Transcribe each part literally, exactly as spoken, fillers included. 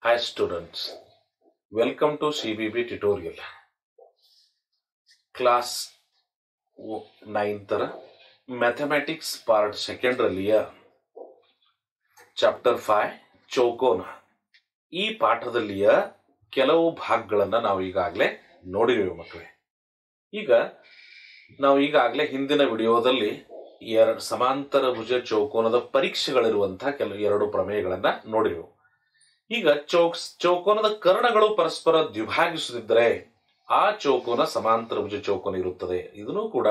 Hi students, welcome to C B B tutorial. Class ninth Mathematics part second ರಲ್ಲಿಯ chapter five ಚೌಕೋನ ಈ ಪಾಠದಲ್ಲಿಯ ಕೆಲವು ಭಾಗಗಳನ್ನು ನಾವು ಈಗಾಗಲೇ ನೋಡಿದ್ದೇವೆ ಮಕ್ಕಳೇ. ಈಗ ನಾವು ಈಗಾಗಲೇ ಹಿಂದಿನ ವಿಡಿಯೋದಲ್ಲಿ ಎರಡು ಸಮಾಂತರ ಭುಜ ಚೌಕೋನದ ಪರೀಕ್ಷೆಗಳಿರುವಂತಹ ಕೆಲವು ಎರಡು ಪ್ರಮೇಯಗಳನ್ನು ನೋಡಿದೆವು. ಈಗ ಚೌಕ್ ಚೌಕೋನದ ಕರ್ಣಗಳು ಪರಸ್ಪರ ದ್ವಿಭಾಗಿಸುತ್ತಿದ್ದರೆ ಆ ಚೌಕೋನ ಸಮಾಂತರ ಭುಜ ಚೌಕೋನ ಇರುತ್ತದೆ. ಇದನ್ನು ಕೂಡ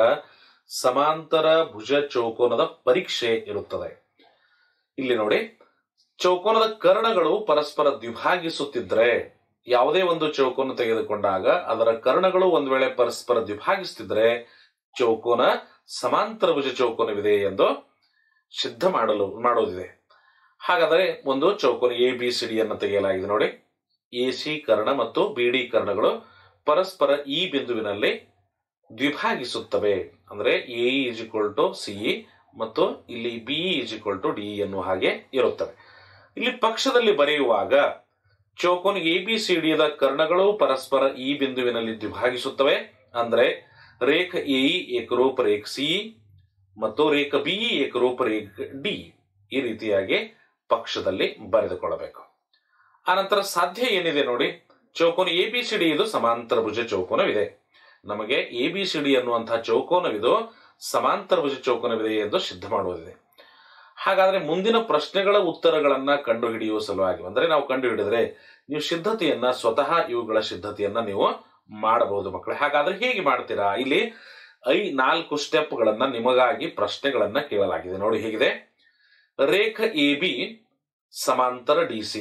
ಸಮಾಂತರ ಭುಜ ಚೌಕೋನದ ಪರೀಕ್ಷೆ ಇರುತ್ತದೆ. ಇಲ್ಲಿ ನೋಡಿ, ಚೌಕೋನದ ಕರ್ಣಗಳು ಪರಸ್ಪರ ದ್ವಿಭಾಗಿಸುತ್ತಿದ್ದರೆ, ಯಾವುದೇ ಒಂದು ಚೌಕೋನ ತೆಗೆದುಕೊಂಡಾಗ ಅದರ ಕರ್ಣಗಳು ಒಂದು ವೇಳೆ ಪರಸ್ಪರ ದ್ವಿಭಾಗಿಸುತ್ತಿದ್ದರೆ ಚೌಕೋನ ಸಮಾಂತರ ಭುಜ ಚೌಕೋನವಿದೆ ಎಂದು ಸಿದ್ಧ ಮಾಡಲು ಮಾಡೋದಿದೆ. ಹಾಗಾದರೆ ಒಂದು ಚೌಕೋನ ಎ ಬಿ ಸಿ ಡಿ ಅನ್ನು ತೆಗೆಯಲಾಗಿದೆ. ನೋಡಿ, ಎ ಸಿ ಕರ್ಣ ಮತ್ತು ಬಿ ಡಿ ಕರ್ಣಗಳು ಪರಸ್ಪರ ಈ ಬಿಂದುವಿನಲ್ಲಿ ದ್ವಿಭಾಗಿಸುತ್ತವೆ. ಅಂದ್ರೆ A is equal to C ಮತ್ತು ಇಲ್ಲಿ B is equal to D ಎನ್ನುವ ಹಾಗೆ ಇರುತ್ತವೆ. ಇಲ್ಲಿ ಪಕ್ಷದಲ್ಲಿ ಬರೆಯುವಾಗ ಚೌಕೋನ ಎ ಬಿ ಸಿ ಡಿ ದ ಕರ್ಣಗಳು ಪರಸ್ಪರ ಈ ಬಿಂದುವಿನಲ್ಲಿ ದ್ವಿಭಾಗಿಸುತ್ತವೆ. ಅಂದ್ರೆ ರೇಖ ಎ ಏಕರೂಪ ರೇಖ ಸಿ ಮತ್ತು ರೇಖ ಬಿ ಏಕರೂಪ ರೇಖ ಡಿ, ಈ ರೀತಿಯಾಗಿ ಪಕ್ಷದಲ್ಲಿ ಬರೆದುಕೊಳ್ಳಬೇಕು. ಆನಂತರ ಸಾಧ್ಯ ಏನಿದೆ ನೋಡಿ, ಚೌಕೋನ ಎ ಬಿ ಸಿ ಡಿ ಇದು ಸಮಾಂತರ ಭುಜ ಚೌಕೋನವಿದೆ. ನಮಗೆ ಎ ಬಿ ಸಿ ಡಿ ಅನ್ನುವಂತಹ ಚೌಕೋನವಿದು ಸಮಾಂತರ ಭುಜ ಚೌಕೋನವಿದೆ ಎಂದು ಸಿದ್ಧ ಮಾಡುವುದಿದೆ. ಹಾಗಾದ್ರೆ ಮುಂದಿನ ಪ್ರಶ್ನೆಗಳ ಉತ್ತರಗಳನ್ನ ಕಂಡು ಹಿಡಿಯುವ ಸಲುವಾಗಿ, ಅಂದ್ರೆ ನಾವು ಕಂಡು ಹಿಡಿದ್ರೆ ನೀವು ಸಿದ್ಧತೆಯನ್ನ ಸ್ವತಃ ಇವುಗಳ ಸಿದ್ಧತೆಯನ್ನ ನೀವು ಮಾಡಬಹುದು ಮಕ್ಕಳೇ. ಹಾಗಾದ್ರೆ ಹೇಗೆ ಮಾಡ್ತೀರಾ? ಇಲ್ಲಿ ಐ ನಾಲ್ಕು ಸ್ಟೆಪ್ ಗಳನ್ನ ನಿಮಗಾಗಿ ಪ್ರಶ್ನೆಗಳನ್ನ ಕೇಳಲಾಗಿದೆ. ನೋಡಿ ಹೇಗಿದೆ: ರೇಖ ಎ ಬಿ ಸಮಾಂತರ ಡಿ ಸಿ,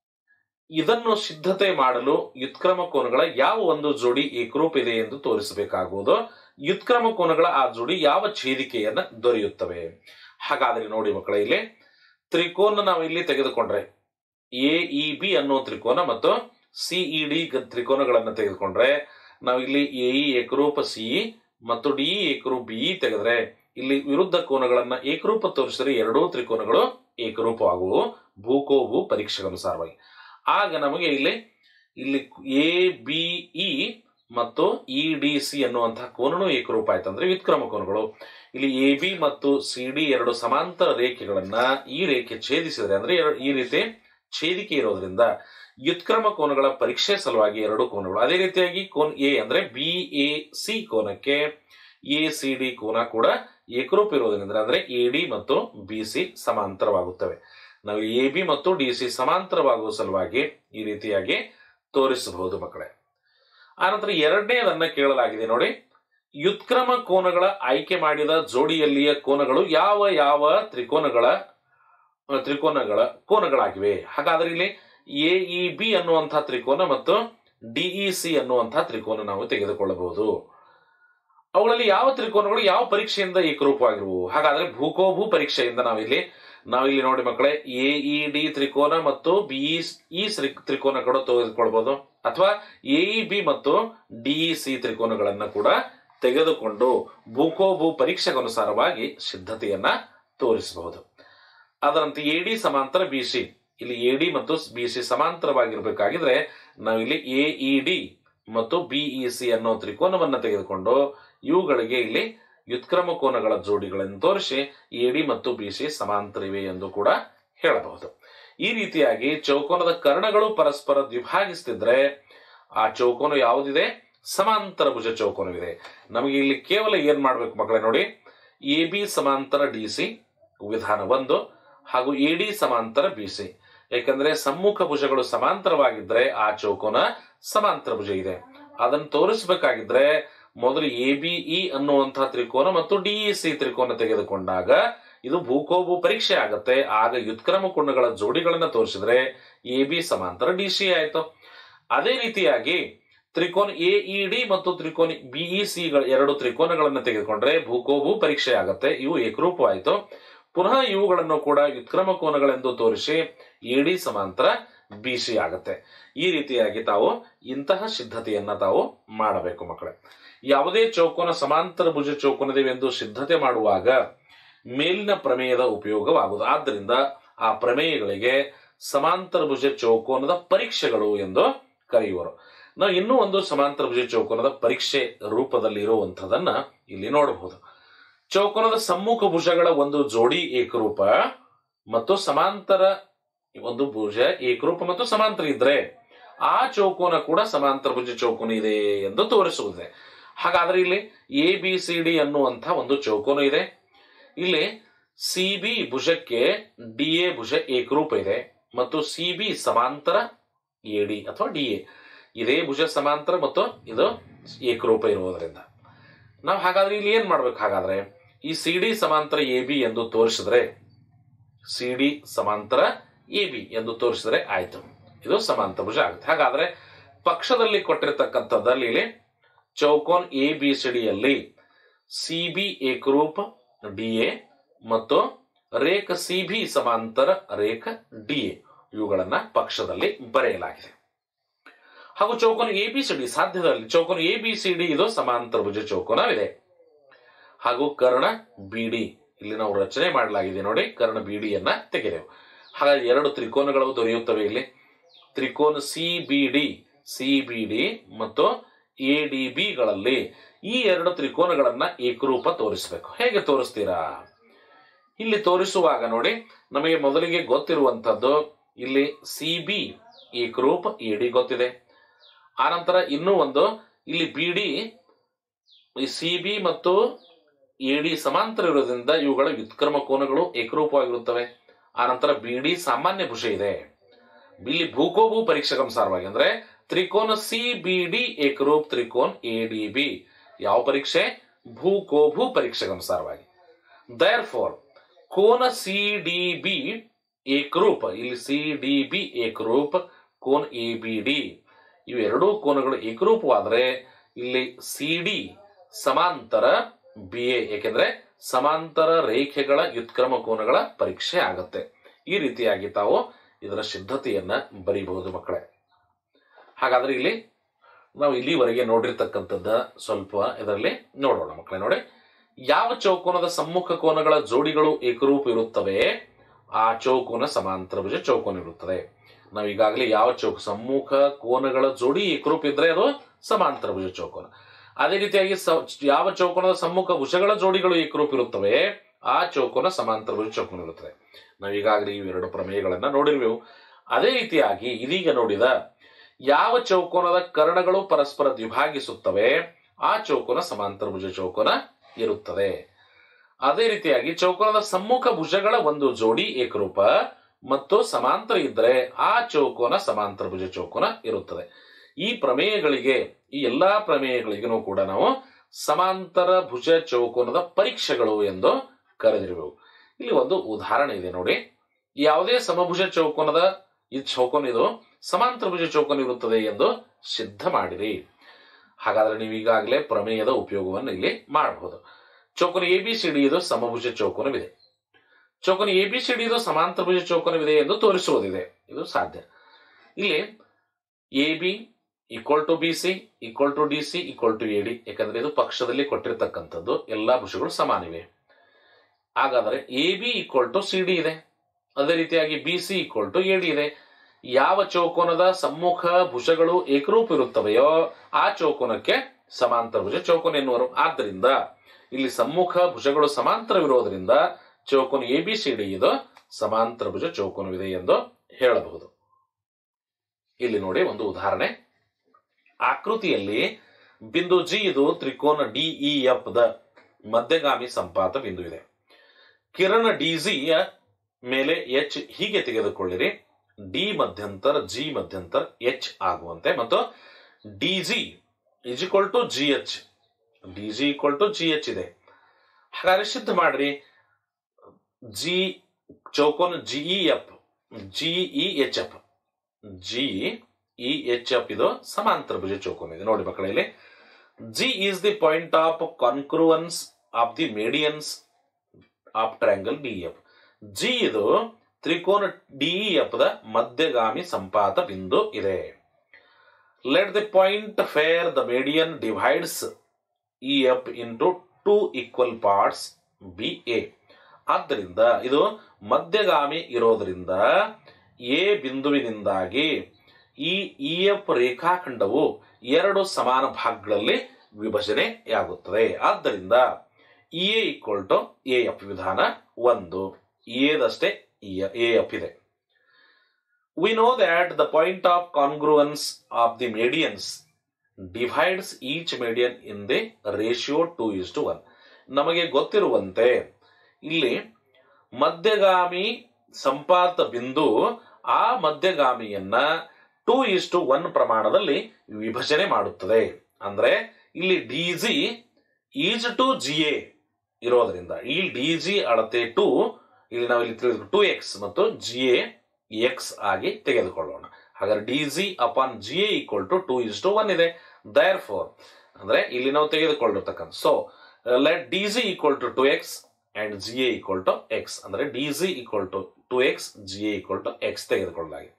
ಇದನ್ನು ಸಿದ್ಧತೆ ಮಾಡಲು ಯುತ್ಕ್ರಮ ಕೋನಗಳ ಯಾವ ಒಂದು ಜೋಡಿ ಏಕರೂಪ ಇದೆ ಎಂದು ತೋರಿಸಬೇಕಾಗುವುದು. ಯುತ್ಕ್ರಮ ಕೋನಗಳ ಆ ಜೋಡಿ ಯಾವ ಛೇದಿಕೆಯನ್ನ ದೊರೆಯುತ್ತವೆ? ಹಾಗಾದ್ರೆ ನೋಡಿ ಮಕ್ಕಳೇ, ಇಲ್ಲಿ ತ್ರಿಕೋನ ನಾವು ಇಲ್ಲಿ ತೆಗೆದುಕೊಂಡ್ರೆ ಎ ಇ ಬಿ ಅನ್ನೋ ತ್ರಿಕೋನ ಮತ್ತು ಸಿಇ ಡಿ ತ್ರಿಕೋನಗಳನ್ನು ತೆಗೆದುಕೊಂಡ್ರೆ, ನಾವು ಇಲ್ಲಿ ಎ ಇ ಏಕರೂಪ ಸಿಇ ಮತ್ತು ಡಿ ಏಕರೂಪ ಬಿಇ ತೆಗೆದ್ರೆ ಇಲ್ಲಿ ವಿರುದ್ಧ ಕೋನಗಳನ್ನ ಏಕರೂಪ ತೋರಿಸಿದರೆ ಎರಡೂ ತ್ರಿಕೋನಗಳು ಏಕರೂಪವಾಗುವು ಭೂಕೋಭೂ ಪರೀಕ್ಷೆಗನುಸಾರವಾಗಿ. ಆಗ ನಮಗೆ ಇಲ್ಲಿ ಇಲ್ಲಿ ಎ ಬಿ ಇ ಮತ್ತು ಇ ಡಿ ಸಿ ಅನ್ನುವಂತಹ ಕೋನನು ಏಕರೂಪ ಆಯ್ತು, ಅಂದ್ರೆ ವ್ಯುತ್ಕ್ರಮ ಕೋನಗಳು. ಇಲ್ಲಿ ಎ ಬಿ ಮತ್ತು ಸಿ ಡಿ ಎರಡು ಸಮಾಂತರ ರೇಖೆಗಳನ್ನ ಈ ರೇಖೆ ಛೇದಿಸಿದರೆ, ಅಂದ್ರೆ ಈ ರೀತಿ ಛೇದಿಕೆ ಇರೋದ್ರಿಂದ ವ್ಯುತ್ಕ್ರಮ ಕೋನಗಳ ಪರೀಕ್ಷೆ ಸಲುವಾಗಿ ಎರಡು ಕೋನಗಳು. ಅದೇ ರೀತಿಯಾಗಿ ಕೋನ್ ಎ ಅಂದ್ರೆ ಬಿ ಎ ಸಿ ಕೋನಕ್ಕೆ ಎ ಸಿ ಡಿ ಕೋನ ಕೂಡ ಏಕರೂಪ ಇರೋದ್ರಿಂದ, ಅಂದ್ರೆ ಎ ಡಿ ಮತ್ತು ಬಿ ಸಿ ಸಮಾಂತರವಾಗುತ್ತವೆ. ನಾವು ಎ ಬಿ ಮತ್ತು ಡಿ ಸಿ ಸಮಾಂತರವಾಗುವ ಸಲುವಾಗಿ ಈ ರೀತಿಯಾಗಿ ತೋರಿಸಬಹುದು ಮಕ್ಕಳೇ. ಆನಂತರ ಎರಡನೇದನ್ನ ಕೇಳಲಾಗಿದೆ. ನೋಡಿ, ವ್ಯುತ್ಕ್ರಮ ಕೋನಗಳ ಆಯ್ಕೆ ಮಾಡಿದ ಜೋಡಿಯಲ್ಲಿಯ ಕೋನಗಳು ಯಾವ ಯಾವ ತ್ರಿಕೋನಗಳ ತ್ರಿಕೋನಗಳ ಕೋನಗಳಾಗಿವೆ? ಹಾಗಾದ್ರೆ ಇಲ್ಲಿ ಎ ಇ ಬಿ ಅನ್ನುವಂತಹ ತ್ರಿಕೋನ ಮತ್ತು ಡಿಇ ಸಿ ಅನ್ನುವಂತಹ ತ್ರಿಕೋನ ನಾವು ತೆಗೆದುಕೊಳ್ಳಬಹುದು. ಅವುಗಳಲ್ಲಿ ಯಾವ ತ್ರಿಕೋನಗಳು ಯಾವ ಪರೀಕ್ಷೆಯಿಂದ ಏಕರೂಪವಾಗಿರುವು? ಹಾಗಾದ್ರೆ ಭೂಕೋಭೂ ಪರೀಕ್ಷೆಯಿಂದ ನಾವಿಲ್ಲಿ ನಾವಿಲ್ಲಿ ನೋಡಿ ಮಕ್ಕಳೇ, ಎ ಇ ಡಿ ತ್ರಿಕೋನ ಮತ್ತು ಬಿಇ ಇ ತ್ರಿಕೋನ ಕೂಡ ತೆಗೆದುಕೊಳ್ಬಹುದು, ಅಥವಾ ಎ ಇ ಬಿ ಮತ್ತು ಡಿಇ ಸಿ ತ್ರಿಕೋನಗಳನ್ನ ಕೂಡ ತೆಗೆದುಕೊಂಡು ಭೂಕೋಭೂ ಪರೀಕ್ಷೆಗನುಸಾರವಾಗಿ ಸಿದ್ಧತೆಯನ್ನ ತೋರಿಸಬಹುದು. ಅದರಂತೆ ಎ ಡಿ ಸಮಾಂತರ ಬಿ ಸಿ, ಇಲ್ಲಿ ಎ ಡಿ ಮತ್ತು ಬಿ ಸಿ ಸಮಾಂತರವಾಗಿರ್ಬೇಕಾಗಿದ್ರೆ ನಾವಿಲ್ಲಿ ಎ ಇ ಡಿ ಮತ್ತು ಬಿಇ ಸಿ ಅನ್ನೋ ತ್ರಿಕೋನವನ್ನ ತೆಗೆದುಕೊಂಡು ಇವುಗಳಿಗೆ ಇಲ್ಲಿ ವ್ಯುತ್ಕ್ರಮ ಕೋನಗಳ ಜೋಡಿಗಳನ್ನು ತೋರಿಸಿ ಎ ಡಿ ಮತ್ತು ಬಿ ಸಿ ಸಮಾಂತರಿವೆ ಎಂದು ಕೂಡ ಹೇಳಬಹುದು. ಈ ರೀತಿಯಾಗಿ ಚೌಕೋನದ ಕರ್ಣಗಳು ಪರಸ್ಪರ ದ್ವಿಭಾಗಿಸ್ತಿದ್ರೆ ಆ ಚೌಕೋನ ಯಾವುದಿದೆ? ಸಮಾಂತರ ಭುಜ ಚೌಕೋನವಿದೆ. ನಮಗೆ ಇಲ್ಲಿ ಕೇವಲ ಏನ್ ಮಾಡ್ಬೇಕು ಮಕ್ಕಳೇ, ನೋಡಿ, ಎ ಬಿ ಸಮಾಂತರ ಡಿ ಸಿ ವಿಧಾನ ಒಂದು ಹಾಗೂ ಎ ಡಿ ಸಮಾಂತರ ಬಿ ಸಿ. ಯಾಕಂದ್ರೆ ಸಮ್ಮುಖ ಭುಜಗಳು ಸಮಾಂತರವಾಗಿದ್ರೆ ಆ ಚೌಕೋನ ಸಮಾಂತರ ಭುಜ ಇದೆ. ಅದನ್ನು ತೋರಿಸಬೇಕಾಗಿದ್ರೆ ಮೊದಲು ಎ ಬಿ ಇ ಅನ್ನುವಂತಹ ತ್ರಿಕೋನ ಮತ್ತು ಡಿಇ ಸಿ ತ್ರಿಕೋನ ತೆಗೆದುಕೊಂಡಾಗ ಇದು ಭೂಕೋಭೂ ಪರೀಕ್ಷೆ ಆಗತ್ತೆ. ಆಗ ವ್ಯುತ್ಕ್ರಮ ಕೋನಗಳ ಜೋಡಿಗಳನ್ನ ತೋರಿಸಿದ್ರೆ ಎ ಬಿ ಸಮಾಂತರ ಡಿ ಸಿ ಆಯ್ತು. ಅದೇ ರೀತಿಯಾಗಿ ತ್ರಿಕೋನ ಎ ಇ ಡಿ ಮತ್ತು ತ್ರಿಕೋನ ಬಿಇ ಸಿ ಎರಡು ತ್ರಿಕೋನಗಳನ್ನು ತೆಗೆದುಕೊಂಡ್ರೆ ಭೂಕೋಭೂ ಪರೀಕ್ಷೆ ಆಗತ್ತೆ. ಇವು ಏಕರೂಪವಾಯಿತು. ಪುನಃ ಇವುಗಳನ್ನು ಕೂಡ ವ್ಯುತ್ಕ್ರಮ ಕೋನಗಳೆಂದು ತೋರಿಸಿ ಎ ಡಿ ಸಮಾಂತರ ಬಿ ಸಿ ಆಗತ್ತೆ. ಈ ರೀತಿಯಾಗಿ ತಾವು ಇಂತಹ ಸಿದ್ಧತೆಯನ್ನ ತಾವು ಮಾಡಬೇಕು ಮಕ್ಕಳೇ. ಯಾವುದೇ ಚೌಕೋನ ಸಮಾಂತರ ಭುಜ ಚೌಕೋನದೆವೆಂದು ಸಿದ್ಧತೆ ಮಾಡುವಾಗ ಮೇಲಿನ ಪ್ರಮೇಯದ ಉಪಯೋಗವಾಗುವುದು. ಆದ್ದರಿಂದ ಆ ಪ್ರಮೇಯಗಳಿಗೆ ಸಮಾಂತರ ಭುಜ ಚೌಕೋನದ ಪರೀಕ್ಷೆಗಳು ಎಂದು ಕರೆಯುವರು. ನಾವು ಇನ್ನೂ ಒಂದು ಸಮಾಂತರ ಭುಜ ಚೌಕೋನದ ಪರೀಕ್ಷೆ ರೂಪದಲ್ಲಿ ಇರುವಂತಹದನ್ನ ಇಲ್ಲಿ ನೋಡಬಹುದು. ಚೌಕೋನದ ಸಮ್ಮುಖ ಭುಜಗಳ ಒಂದು ಜೋಡಿ ಏಕರೂಪ ಮತ್ತು ಸಮಾಂತರ ಒಂದು ಭುಜ ಏಕರೂಪ ಮತ್ತು ಸಮಾಂತರ ಇದ್ರೆ ಆ ಚೌಕೋನ ಕೂಡ ಸಮಾಂತರ ಭುಜ ಚೌಕೋನ ಇದೆ ಎಂದು ತೋರಿಸುವುದಿದೆ. ಹಾಗಾದ್ರೆ ಇಲ್ಲಿ ಎ ಬಿ ಸಿ ಡಿ ಅನ್ನುವಂಥ ಒಂದು ಚೌಕೋನ ಇದೆ. ಇಲ್ಲಿ ಸಿ ಬಿ ಭುಜಕ್ಕೆ ಡಿ ಎ ಭುಜ ಏಕರೂಪ ಇದೆ ಮತ್ತು ಸಿ ಬಿ ಸಮಾಂತರ ಎ ಡಿ ಅಥವಾ ಡಿ ಎ ಇದೇ ಭುಜ ಸಮಾಂತರ ಮತ್ತು ಇದು ಏಕರೂಪ ಇರುವುದರಿಂದ ನಾವು ಹಾಗಾದ್ರೆ ಇಲ್ಲಿ ಏನ್ ಮಾಡ್ಬೇಕು? ಹಾಗಾದ್ರೆ ಈ ಸಿ ಡಿ ಸಮಾಂತರ ಎ ಬಿ ಎಂದು ತೋರಿಸಿದ್ರೆ ಸಿ ಡಿ ಸಮಾಂತರ ಎ ಬಿ ಎಂದು ತೋರಿಸಿದ್ರೆ ಆಯ್ತು, ಇದು ಸಮಾಂತರ ಭುಜ ಆಗುತ್ತೆ. ಹಾಗಾದ್ರೆ ಪಕ್ಷದಲ್ಲಿ ಕೊಟ್ಟಿರ್ತಕ್ಕಂಥದ್ದಲ್ಲಿ ಇಲ್ಲಿ ಚೌಕೋನ್ ಎ ಬಿ ಸಿ ಡಿ ಯಲ್ಲಿ ಸಿ ಬಿ ಏಕರೂಪ ಡಿ ಎ ಮತ್ತು ರೇಖ ಸಿ ಬಿ ಸಮಾಂತರ ರೇಖ ಡಿ ಎ ಇವುಗಳನ್ನ ಪಕ್ಷದಲ್ಲಿ ಬರೆಯಲಾಗಿದೆ. ಹಾಗೂ ಚೌಕೋನ ಎ ಬಿ ಸಿ ಡಿ ಸಾಧ್ಯದಲ್ಲಿ ಚೌಕೋನ ಎ ಬಿ ಸಿ ಡಿ ಇದು ಸಮಾಂತರ ಭುಜ ಚೌಕೋನವಿದೆ. ಹಾಗೂ ಕರ್ಣ ಬಿ ಡಿ ಇಲ್ಲಿ ನಾವು ರಚನೆ ಮಾಡಲಾಗಿದೆ ನೋಡಿ, ಕರ್ಣ ಬಿ ಡಿಯನ್ನ ತೆಗೆದೆವು. ಹಾಗಾಗಿ ಎರಡು ತ್ರಿಕೋನಗಳು ದೊರೆಯುತ್ತವೆ. ಇಲ್ಲಿ ತ್ರಿಕೋನ C B D C B D ಮತ್ತು ಎ ಡಿ ಬಿ ಗಳಲ್ಲಿ ಈ ಎರಡು ತ್ರಿಕೋನಗಳನ್ನ ಏಕರೂಪ ತೋರಿಸಬೇಕು. ಹೇಗೆ ತೋರಿಸ್ತೀರಾ? ಇಲ್ಲಿ ತೋರಿಸುವಾಗ ನೋಡಿ, ನಮಗೆ ಮೊದಲಿಗೆ ಗೊತ್ತಿರುವಂತದ್ದು ಇಲ್ಲಿ ಸಿ ಬಿ ಏಕರೂಪ ಎ ಡಿ ಗೊತ್ತಿದೆ. ಆನಂತರ ಇನ್ನೂ ಒಂದು ಇಲ್ಲಿ ಬಿ ಡಿ ಸಿ ಬಿ ಮತ್ತು ಎ ಡಿ ಸಮಾಂತರ ಇರೋದ್ರಿಂದ ಇವುಗಳ ವ್ಯುತ್ಕ್ರಮ ಕೋನಗಳು ಏಕರೂಪವಾಗಿರುತ್ತವೆ. ಆನಂತರ ಬಿ ಡಿ ಸಾಮಾನ್ಯ ಭುಜ ಇದೆ. ಇಲ್ಲಿ ಭೂಕೋಭೂ ಪರೀಕ್ಷೆಗನುಸಾರವಾಗಿ ಅಂದ್ರೆ ತ್ರಿಕೋನ ಸಿ ಬಿ ಡಿ ಏಕರೂಪ ತ್ರಿಕೋನ ಎ ಡಿ ಬಿ ಯಾವ ಪರೀಕ್ಷೆ? ಭೂಕೋಭೂ ಪರೀಕ್ಷೆಗನುಸಾರವಾಗಿ. ದಯರ್ ಫಾರ್ ಕೋನ ಸಿ ಡಿ ಬಿ ಏಕರೂಪ ಇಲ್ಲಿ ಸಿ ಡಿ ಬಿ ಏಕರೂಪ ಕೋನ ಎ ಬಿ ಡಿ ಇವೆರಡೂ ಕೋನಗಳು ಏಕರೂಪವಾದರೆ ಇಲ್ಲಿ ಸಿ ಡಿ ಸಮಾಂತರ ಬಿ ಎ, ಏಕೆಂದ್ರೆ ಸಮಾಂತರ ರೇಖೆಗಳ ವ್ಯುತ್ಕ್ರಮ ಕೋನಗಳ ಪರೀಕ್ಷೆ ಆಗುತ್ತೆ. ಈ ರೀತಿಯಾಗಿ ತಾವು ಇದರ ಸಿದ್ಧತೆಯನ್ನ ಬರೀಬಹುದು ಮಕ್ಕಳೇ. ಹಾಗಾದ್ರೆ ಇಲ್ಲಿ ನಾವು ಇಲ್ಲಿವರೆಗೆ ನೋಡಿರ್ತಕ್ಕಂಥದ್ದ ಸ್ವಲ್ಪ ಇದರಲ್ಲಿ ನೋಡೋಣ ಮಕ್ಕಳೇ. ನೋಡಿ, ಯಾವ ಚೌಕೋನದ ಸಮ್ಮುಖ ಕೋನಗಳ ಜೋಡಿಗಳು ಏಕರೂಪ ಇರುತ್ತವೆ ಆ ಚೌಕೋನ ಸಮಾಂತರ ಭುಜ ಚೌಕೋನ ಇರುತ್ತದೆ. ನಾವು ಈಗಾಗಲೇ ಯಾವ ಚೌಕ ಸಮ್ಮುಖ ಕೋನಗಳ ಜೋಡಿ ಏಕರೂಪ ಇದ್ರೆ ಅದು ಸಮಾಂತರ ಭುಜ ಚೌಕೋನ. ಅದೇ ರೀತಿಯಾಗಿ ಯಾವ ಚೌಕೋನದ ಸಮ್ಮುಖ ಭುಜಗಳ ಜೋಡಿಗಳು ಏಕರೂಪ ಇರುತ್ತವೆ ಆ ಚೌಕೋನ ಸಮಾಂತರ ಭುಜ ಚೌಕೋನ ಇರುತ್ತದೆ. ನಾವು ಈಗಾಗಲೇ ಇವೆರಡು ಪ್ರಮೇಯಗಳನ್ನ ನೋಡಿರುವೆವು. ಅದೇ ರೀತಿಯಾಗಿ ಇದೀಗ ನೋಡಿದ ಯಾವ ಚೌಕೋನದ ಕರ್ಣಗಳು ಪರಸ್ಪರ ದ್ವಿಭಾಗಿಸುತ್ತವೆ ಆ ಚೌಕೋನ ಸಮಾಂತರ ಭುಜ ಚೌಕೋನ ಇರುತ್ತದೆ. ಅದೇ ರೀತಿಯಾಗಿ ಚೌಕೋನದ ಸಮ್ಮುಖ ಭುಜಗಳ ಒಂದು ಜೋಡಿ ಏಕರೂಪ ಮತ್ತು ಸಮಾಂತರ ಇದ್ದರೆ ಆ ಚೌಕೋನ ಸಮಾಂತರ ಭುಜ ಚೌಕೋನ ಇರುತ್ತದೆ. ಈ ಪ್ರಮೇಯಗಳಿಗೆ ಈ ಎಲ್ಲಾ ಪ್ರಮೇಯಗಳಿಗೂ ಕೂಡ ನಾವು ಸಮಾಂತರ ಭುಜ ಚೌಕೋನದ ಪರೀಕ್ಷೆಗಳು ಎಂದು ಕರೆದಿರುವೆವು. ಇಲ್ಲಿ ಒಂದು ಉದಾಹರಣೆ ಇದೆ ನೋಡಿ. ಯಾವುದೇ ಸಮಭುಜ ಚೌಕೋನದ ಈ ಚೌಕೋನ ಇದು ಸಮಾಂತರ ಭುಜ ಚೌಕೋನ ಇರುತ್ತದೆ ಎಂದು ಸಿದ್ಧ ಮಾಡಿರಿ. ಹಾಗಾದ್ರೆ ನೀವು ಈಗಾಗಲೇ ಪ್ರಮೇಯದ ಉಪಯೋಗವನ್ನು ಇಲ್ಲಿ ಮಾಡಬಹುದು. ಚೌಕೋನ ಎ ಬಿ ಸಿ ಡಿ ಇದು ಸಮಭುಜ ಚೌಕೋನವಿದೆ. ಚೌಕೋನ ಎ ಬಿ ಸಿ ಡಿ ಇದು ಸಮಾಂತರ ಭುಜ ಚೌಕೋನವಿದೆ ಎಂದು ತೋರಿಸುವುದಿದೆ. ಇದು ಸಾಧ್ಯ. ಇಲ್ಲಿ A B equal to B C equal to D C equal to A D, ಯಾಕಂದ್ರೆ ಇದು ಪಕ್ಷದಲ್ಲಿ ಕೊಟ್ಟಿರ್ತಕ್ಕಂಥದ್ದು ಎಲ್ಲಾ ಭುಜಗಳು ಸಮಾನಿವೆ. ಹಾಗಾದರೆ A B equal to C D ಇದೆ. ಅದೇ ರೀತಿಯಾಗಿ B C equal to A D ಇದೆ. ಯಾವ ಚೌಕೋನದ ಸಮ್ಮುಖ ಭುಜಗಳು ಏಕರೂಪ ಇರುತ್ತವೆಯೋ ಆ ಚೌಕೋನಕ್ಕೆ ಸಮಾಂತರ ಭುಜ ಚೌಕೋನ ಎನ್ನುವರು. ಆದ್ದರಿಂದ ಇಲ್ಲಿ ಸಮ್ಮುಖ ಭುಜಗಳು ಸಮಾಂತರವಿರುವುದರಿಂದ ಚೌಕೋನ ಎ ಬಿ ಸಿ ಡಿ ಇದು ಸಮಾಂತರ ಭುಜ ಚೌಕೋನವಿದೆ ಎಂದು ಹೇಳಬಹುದು. ಇಲ್ಲಿ ನೋಡಿ ಒಂದು ಉದಾಹರಣೆ. ಆಕೃತಿಯಲ್ಲಿ ಬಿಂದು ಜಿ ಇದು ತ್ರಿಕೋನ ಡಿ ಇ ಎಫ್ ದ ಮಧ್ಯಗಾಮಿ ಸಂಪಾತ ಬಿಂದು ಇದೆ. ಕಿರಣ ಡಿ ಜಿ ಯ ಮೇಲೆ ಎಚ್ ಹೀಗೆ ತೆಗೆದುಕೊಳ್ಳಿರಿ. ಡಿ ಮಧ್ಯಂತರ ಜಿ ಮಧ್ಯಂತರ ಎಚ್ ಆಗುವಂತೆ ಮತ್ತು D G is equal to G H D G equal to G H ಇದೆ. ಹಾಗಾದ್ರೆ ಸಿದ್ಧ ಮಾಡ್ರಿ. ಜಿ ಚೌಕೋನ GE F GE H F G E H F ಇದು ಸಮಾಂತರ ಭುಜ ಚೌಕೋನ ಇದೆ. ನೋಡಿ ಮಕ್ಕಳಲ್ಲಿ G is the point of concurrence of the ಮೇಡಿಯನ್ಸ್ of triangle D F. G ಇದು ತ್ರಿಕೋನ ಡಿ ಎಫ್ ದ ಮಧ್ಯಗಾಮಿ ಸಂಪಾತ ಬಿಂದು ಇದೆ. Let the point where the median divides E F into two equal parts be A. ಆದ್ದರಿಂದ ಇದು ಮಧ್ಯಗಾಮಿ ಇರೋದ್ರಿಂದ ಎ ಬಿಂದುವಿನಿಂದಾಗಿ ಈ ಇ ಎಫ್ ರೇಖಾಖಂಡವು ಎರಡು ಸಮಾನ ಭಾಗಗಳಲ್ಲಿ ವಿಭಜನೆಯಾಗುತ್ತದೆ. ಆದ್ದರಿಂದ E A equal to A F ವಿಧಾನ ಒಂದು, ಎದಷ್ಟೇ ಎ ಎಫ್ ಇದೆ. We know that the point of congruence of the medians divides each median in the ratio two is to one. ನಮಗೆ ಗೊತ್ತಿರುವಂತೆ ಇಲ್ಲಿ ಮಧ್ಯಗಾಮಿ ಸಂಪಾತ ಬಿಂದು ಆ ಮಧ್ಯಗಾಮಿಯನ್ನ ಟೂ ಇಸ್ ಟು ಒನ್ ಪ್ರಮಾಣದಲ್ಲಿ ವಿಭಜನೆ ಮಾಡುತ್ತದೆ. ಅಂದ್ರೆ ಇಲ್ಲಿ D G is to G A ಇರೋದ್ರಿಂದ ಈ ಡಿ ಜಿ ಅಳತೆ ಟು ಇಲ್ಲಿ ನಾವು ಇಲ್ಲಿ ತಿಳಿದು ಟು ಎಕ್ಸ್ ಮತ್ತು ಜಿ ಎ ಎಕ್ಸ್ ಆಗಿ ತೆಗೆದುಕೊಳ್ಳೋಣ. ಹಾಗಾದ್ರೆ D G upon G A equal to two is to one ಇದೆ. ದಯರ್ ಫೋರ್ ಅಂದ್ರೆ ಇಲ್ಲಿ ನಾವು ತೆಗೆದುಕೊಳ್ಳತಕ್ಕಂಥ so let D G equal to two X and G A equal to X ಅಂದ್ರೆ D G equal to two X G A equal to X ತೆಗೆದುಕೊಳ್ಳಲಾಗಿದೆ.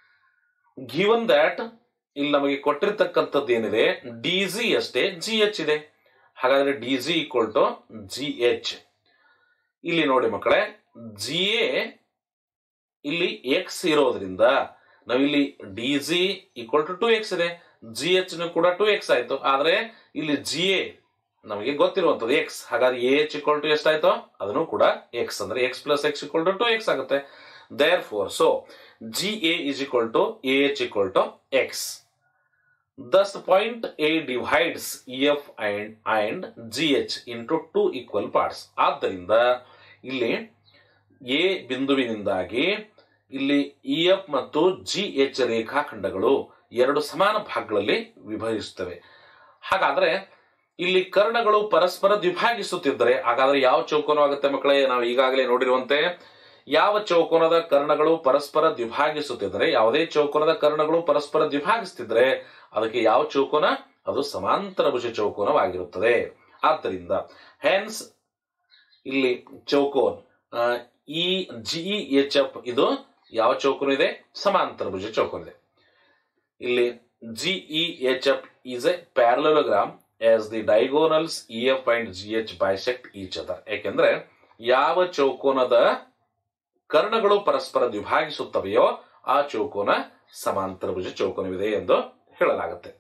Given that ಇಲ್ಲಿ ನಮಗೆ ಕೊಟ್ಟಿರ್ತಕ್ಕಂಥದ್ದು ಏನಿದೆ, ಡಿ ಜಿ ಅಷ್ಟೇ ಜಿ ಎಚ್ ಇದೆ. ಹಾಗಾದ್ರೆ D G equal to G H. ಇಲ್ಲಿ ನೋಡಿ ಮಕ್ಕಳೇ, ಜಿ ಎ ಇಲ್ಲಿ ಎಕ್ಸ್ ಇರೋದ್ರಿಂದ ನಾವಿಲ್ಲಿ D G equal to two X ಇದೆ, ಜಿ ಎಚ್ ಕೂಡ ಟು ಎಕ್ಸ್ ಆಯ್ತು. ಆದ್ರೆ ಇಲ್ಲಿ ಜಿ ಎ ನಮಗೆ ಗೊತ್ತಿರುವಂತದ್ದು ಎಕ್ಸ್. ಹಾಗಾದ್ರೆ ಎ ಎಚ್ ಈಕ್ವಲ್ ಟು ಎಷ್ಟಾಯ್ತು, ಅದನ್ನು ಕೂಡ ಎಕ್ಸ್ ಅಂದ್ರೆ X plus X equal to two X ಆಗುತ್ತೆ. Therefore so G A is equal to A H equal to X. Thus point A divides E F and, and G H into two equal parts. ಆದ್ದರಿಂದ ಇಲ್ಲಿ A ಬಿಂದುವಿನಿಂದಾಗಿ ಇಲ್ಲಿ E F ಮತ್ತು G H ರೇಖಾಖಂಡಗಳು ಎರಡು ಸಮಾನ ಭಾಗಗಳಲ್ಲಿ ವಿಭಜಿಸುತ್ತವೆ. ಹಾಗಾದ್ರೆ ಇಲ್ಲಿ ಕರ್ಣಗಳು ಪರಸ್ಪರ ದ್ವಿಭಾಗಿಸುತ್ತಿದ್ದರೆ ಹಾಗಾದ್ರೆ ಯಾವ ಚೌಕೋನವಾಗುತ್ತೆ ಮಕ್ಕಳೇ? ನಾವು ಈಗಾಗಲೇ ನೋಡಿರುವಂತೆ ಯಾವ ಚೌಕೋನದ ಕರ್ಣಗಳು ಪರಸ್ಪರ ದ್ವಿಭಾಗಿಸುತ್ತಿದ್ದರೆ, ಯಾವುದೇ ಚೌಕೋನದ ಕರ್ಣಗಳು ಪರಸ್ಪರ ದ್ವಿಭಾಗಿಸುತ್ತಿದ್ರೆ ಅದಕ್ಕೆ ಯಾವ ಚೌಕೋನ? ಅದು ಸಮಾಂತರ ಭುಜ ಚೌಕೋನವಾಗಿರುತ್ತದೆ. ಆದ್ದರಿಂದ ಹೆನ್ಸ್ ಇಲ್ಲಿ ಚೌಕೋನ್ ಇ ಜಿ ಎಚ್ ಎಫ್ ಇದು ಯಾವ ಚೌಕೋನ ಇದೆ? ಸಮಾಂತರ ಭುಜ ಚೌಕೋನ ಇದೆ. ಇಲ್ಲಿ G E H F is a parallelogram as the diagonals E F and G H bisect each other. ಯಾಕೆಂದ್ರೆ ಯಾವ ಚೌಕೋನದ ಕರ್ಣಗಳು ಪರಸ್ಪರ ದ್ವಿಭಾಗಿಸುತ್ತವೆಯೋ ಆ ಚೌಕೋನ ಸಮಾಂತರ ಭುಜ ಚೌಕೋನವಿದೆ ಎಂದು ಹೇಳಲಾಗುತ್ತೆ.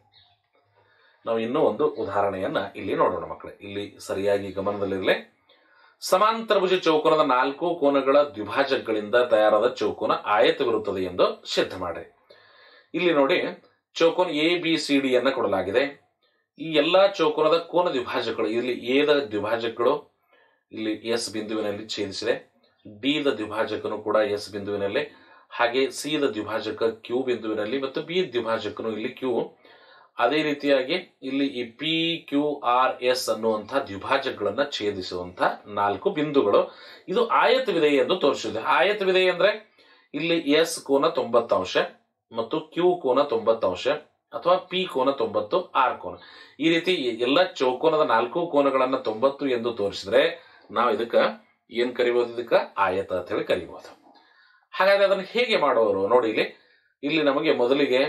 ನಾವು ಇನ್ನೂ ಒಂದು ಉದಾಹರಣೆಯನ್ನ ಇಲ್ಲಿ ನೋಡೋಣ ಮಕ್ಕಳೇ. ಇಲ್ಲಿ ಸರಿಯಾಗಿ ಗಮನದಲ್ಲಿರಲಿ. ಸಮಾಂತರ ಭುಜ ಚೌಕೋನದ ನಾಲ್ಕು ಕೋನಗಳ ದ್ವಿಭಾಜಕಗಳಿಂದ ತಯಾರಾದ ಚೌಕೋನ ಆಯತವಿರುತ್ತದೆ ಎಂದು ಸಿದ್ಧ ಮಾಡಿ. ಇಲ್ಲಿ ನೋಡಿ, ಚೌಕೋನ ಎ ಬಿ ಸಿ ಡಿ ಅನ್ನ ಕೊಡಲಾಗಿದೆ. ಈ ಎಲ್ಲಾ ಚೌಕೋನದ ಕೋನ ದ್ವಿಭಾಜಕಗಳು, ಇಲ್ಲಿ ಎದ ದ್ವಿಭಾಜಕಗಳು ಇಲ್ಲಿ ಎಸ್ ಬಿಂದುವಿನಲ್ಲಿ ಛೇದಿಸಿದೆ, ಡಿ ದ ದ್ವಿಭಾಜಕನು ಕೂಡ ಎಸ್ ಬಿಂದುವಿನಲ್ಲಿ, ಹಾಗೆ ಸಿ ದ ದ್ವಿಭಾಜಕ ಕ್ಯೂ ಬಿಂದುವಿನಲ್ಲಿ ಮತ್ತು ಬಿ ದ್ವಿಭಾಜಕನು ಇಲ್ಲಿ ಕ್ಯೂ. ಅದೇ ರೀತಿಯಾಗಿ ಇಲ್ಲಿ ಈ ಪಿ ಕ್ಯೂ ಆರ್ ಎಸ್ ಅನ್ನುವಂತಹ ದ್ವಿಭಾಜಕಗಳನ್ನ ಛೇದಿಸುವಂತಹ ನಾಲ್ಕು ಬಿಂದುಗಳು. ಇದು ಆಯತವಿದೆ ಎಂದು ತೋರಿಸಿದೆ. ಆಯತವಿದೆ ಅಂದ್ರೆ ಇಲ್ಲಿ ಎಸ್ ಕೋನ ತೊಂಬತ್ತು ಅಂಶ ಮತ್ತು ಕ್ಯೂ ಕೋನ ತೊಂಬತ್ತು ಅಂಶ ಅಥವಾ ಪಿ ಕೋನ ತೊಂಬತ್ತು, ಆರ್ ಕೋನ. ಈ ರೀತಿ ಎಲ್ಲ ಚೌಕೋನದ ನಾಲ್ಕು ಕೋನಗಳನ್ನ ತೊಂಬತ್ತು ಎಂದು ತೋರಿಸಿದ್ರೆ ನಾವು ಇದಕ್ಕ ಏನ್ ಕರಿಬಹುದು? ಇದಕ್ಕ ಆಯತ ಅಂತ ಹೇಳಿ ಕರಿಬಹುದು. ಹಾಗಾದ್ರೆ ಅದನ್ನು ಹೇಗೆ ಮಾಡುವವರು ನೋಡಿ. ಇಲ್ಲಿ ಇಲ್ಲಿ ನಮಗೆ ಮೊದಲಿಗೆ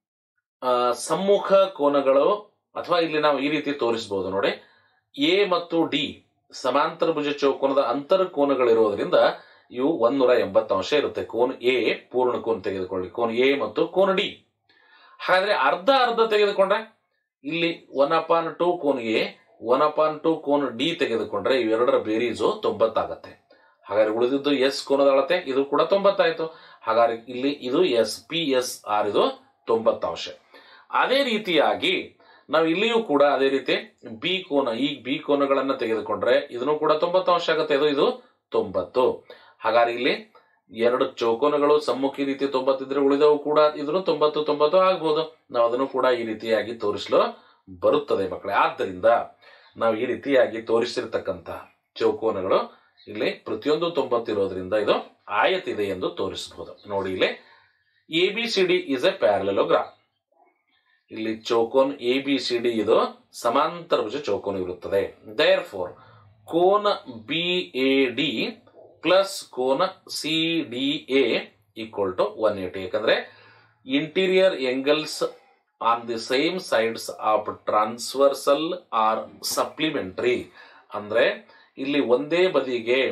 ಆ ಸಮ್ಮುಖ ಕೋನಗಳು ಅಥವಾ ಇಲ್ಲಿ ನಾವು ಈ ರೀತಿ ತೋರಿಸಬಹುದು ನೋಡಿ. ಎ ಮತ್ತು ಡಿ ಸಮಾಂತರ ಭುಜ ಚೌಕೋನದ ಅಂತರ ಕೋನಗಳಿರೋದ್ರಿಂದ ಇವು ಒಂದೂರ ಎಂಬತ್ತು ಅಂಶ ಇರುತ್ತೆ. ಕೋನ್ ಎ ಪೂರ್ಣ ಕೋನ ತೆಗೆದುಕೊಳ್ಳಿ, ಕೋನ್ ಎ ಮತ್ತು ಕೋನ್ ಡಿ. ಹಾಗಾದ್ರೆ ಅರ್ಧ ಅರ್ಧ ತೆಗೆದುಕೊಂಡ್ರೆ ಇಲ್ಲಿ ಒನ್ ಅಪಾನ್ ಟು ಕೋನ್ ಎ, ಒನ್ ಅಪಾನ್ ಟು ಕೋನ್ ಡಿ ತೆಗೆದುಕೊಂಡ್ರೆ ಇವೆರಡರ ಬೇರೀಜು ತೊಂಬತ್ತಾಗತ್ತೆ. ಹಾಗಾದ್ರೆ ಉಳಿದಿದ್ದು ಎಸ್ ಕೋನದ ಅಳತೆ ಇದು ಕೂಡ ತೊಂಬತ್ತಾಯ್ತು. ಹಾಗಾದ್ರೆ ಇಲ್ಲಿ ಇದು ಎಸ್ ಪಿ ಎಸ್ ಆರ್ ಇದು ತೊಂಬತ್ತು ಅಂಶ. ಅದೇ ರೀತಿಯಾಗಿ ನಾವು ಇಲ್ಲಿಯೂ ಕೂಡ ಅದೇ ರೀತಿ ಬಿ ಕೋನ, ಈ ಬಿ ಕೋನಗಳನ್ನ ತೆಗೆದುಕೊಂಡ್ರೆ ಇದನ್ನು ಕೂಡ ತೊಂಬತ್ತು ಅಂಶ ಆಗುತ್ತೆ. ಇದು ಇದು ತೊಂಬತ್ತು. ಹಾಗಾದ್ರೆ ಇಲ್ಲಿ ಎರಡು ಚೌಕೋನಗಳು ಸಮ್ಮುಖಿ ರೀತಿ ತೊಂಬತ್ತಿದ್ರೆ ಉಳಿದವು ಕೂಡ ಇದನ್ನು ತೊಂಬತ್ತು ತೊಂಬತ್ತು ಆಗ್ಬಹುದು. ನಾವು ಅದನ್ನು ಕೂಡ ಈ ರೀತಿಯಾಗಿ ತೋರಿಸಲು ಬರುತ್ತದೆ ಮಕ್ಕಳೇ. ಆದ್ದರಿಂದ ನಾವು ಈ ರೀತಿಯಾಗಿ ತೋರಿಸಿರ್ತಕ್ಕಂಥ ಚೌಕೋನಗಳು ಇಲ್ಲಿ ಪ್ರತಿಯೊಂದು ತೊಂಬತ್ತಿರೋದ್ರಿಂದ ಇದು ಆಯತಿದೆ ಎಂದು ತೋರಿಸಬಹುದು. ನೋಡಿ, ಇಲ್ಲಿ A B C D is a parallelogram. ಇಲ್ಲಿ ಚೌಕೋನ್ ಎ ಬಿ ಸಿ ಡಿ ಇದು ಸಮಾಂತರ ಭುಜ ಚೌಕೋನ ಇರುತ್ತದೆ. ದೇರ್ ಫೋರ್ ಕೋನ ಬಿ ಎ ಡಿ ಪ್ಲಸ್ ಕೋನ C D A equal to one eighty. ಯಾಕಂದ್ರೆ interior angles on the same sides of transversal are supplementary. ಅಂದ್ರೆ ಇಲ್ಲಿ ಒಂದೇ ಬದಿಗೆ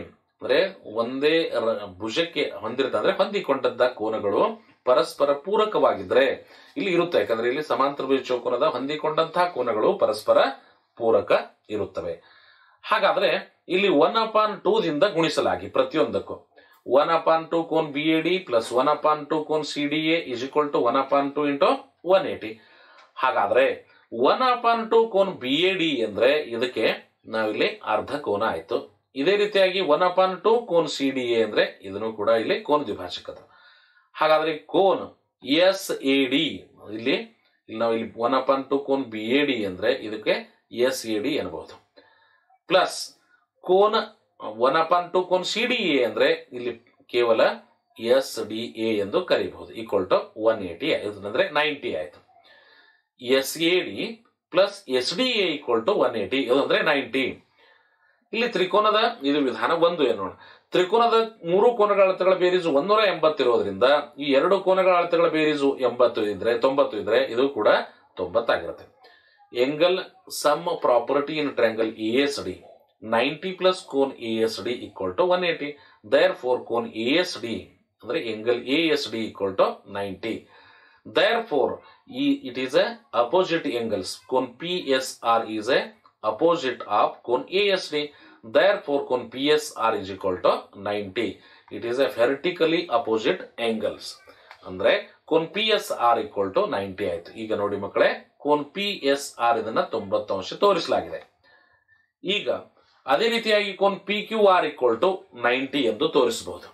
ಅಂದ್ರೆ ಒಂದೇ ಭುಜಕ್ಕೆ ಹೊಂದಿರ್ತ ಅಂದ್ರೆ ಹೊಂದಿಕೊಂಡದ್ದ ಕೋನಗಳು ಪರಸ್ಪರ ಪೂರಕವಾಗಿದ್ರೆ ಇಲ್ಲಿ ಇರುತ್ತೆ. ಯಾಕಂದ್ರೆ ಇಲ್ಲಿ ಸಮಾಂತರ ಭುಜ ಚೌಕೋನದ ಹೊಂದಿಕೊಂಡಂತಹ ಕೋನಗಳು ಪರಸ್ಪರ ಪೂರಕ ಇರುತ್ತವೆ. ಹಾಗಾದ್ರೆ ಇಲ್ಲಿ ಒನ್ ಅಪಾನ್ ಟೂ ದಿಂದ ಗುಣಿಸಲಾಗಿ ಪ್ರತಿಯೊಂದಕ್ಕೂ ಒನ್ ಅಪಾನ್ ಟು ಕೋನ್ B A D plus one upon two ಕೋನ್ C D A is equal to one upon two into one eighty. ಹಾಗಾದ್ರೆ ಒನ್ ಅಪಾನ್ ಟು ಕೋನ್ ಬಿ ಎ ಡಿ ಅಂದ್ರೆ ಇದಕ್ಕೆ ನಾವಿಲ್ಲಿ ಅರ್ಧ ಕೋನ ಆಯ್ತು. ಇದೇ ರೀತಿಯಾಗಿ ಒನ್ ಅಪಾನ್ ಟು ಕೋನ್ ಸಿ ಡಿ ಎ ಅಂದ್ರೆ ಇದನ್ನು ಕೂಡ ಇಲ್ಲಿ ಕೋನ ದ್ವಿಭಾಜಕದ. ಹಾಗಾದ್ರೆ ಕೋನ್ ಎಸ್ ಎ ಡಿ ಇಲ್ಲಿ ನಾವು ಇಲ್ಲಿ ಒನ್ ಅಪಾನ್ ಟು ಕೋನ್ ಬಿ ಎ ಡಿ ಅಂದ್ರೆ ಇದಕ್ಕೆ ಎಸ್ ಎ ಡಿ ಎನ್ನಬಹುದು. ಪ್ಲಸ್ ಕೋನ್ ಒನ್ ಅಪಾನ್ ಟು ಕೋನ್ ಸಿ ಡಿ ಎ ಅಂದ್ರೆ ಇಲ್ಲಿ ಕೇವಲ ಎಸ್ ಡಿ ಎ ಎಂದು ಕರೀಬಹುದು. ಈಕ್ವಲ್ ಟು ಒನ್ ಏಟಿ ಅಂದ್ರೆ ನೈಂಟಿ ಆಯ್ತು. S A D plus S D A equal to one eighty ಅಂದ್ರೆ ನೈಂಟಿ. ಇಲ್ಲಿ ತ್ರಿಕೋನದ ಇದು ವಿಧಾನ ಒಂದು ಏನೋಣ. ತ್ರಿಕೋನದ ಮೂರು ಕೋನಗಳ ಅಳತೆಗಳ ಬೇರೀಜು ಒಂದೂರ ಎಂಬತ್ತಿರೋದ್ರಿಂದ ಈ ಎರಡು ಕೋನಗಳ ಅಳತೆಗಳ ಬೇರೀಜು ಎಂಬತ್ತು ಇದ್ರೆ ತೊಂಬತ್ತು ಇದ್ರೆ ಇದು ಕೂಡ ತೊಂಬತ್ತಾಗಿರುತ್ತೆ. Angle sum property in triangle A S D ninety plus ಕೋನ್ A S D equal to one eighty. Therefore ಕೋನ್ ಎ ಎಸ್ ಡಿ ಅಂದ್ರೆ angle A S D equal to ninety. Therefore, it is a opposite angles. Cone P S R is a opposite of cone A S D. Therefore, cone P S R is equal to ninety. It is a vertically opposite angles. ಅಂದ್ರೆ cone P S R equal to ninety ಆಯ್ತು. ಈಗ ನೋಡಿ ಮಕ್ಕಳೇ, cone P S R ಇದನ್ನ ತೊಂಬತ್ತು ಅಂಶ ತೋರಿಸಲಾಗಿದೆ. ಈಗ ಅದೇ ರೀತಿಯಾಗಿ cone P Q R equal to ninety ಎಂದು ತೋರಿಸಬಹುದು.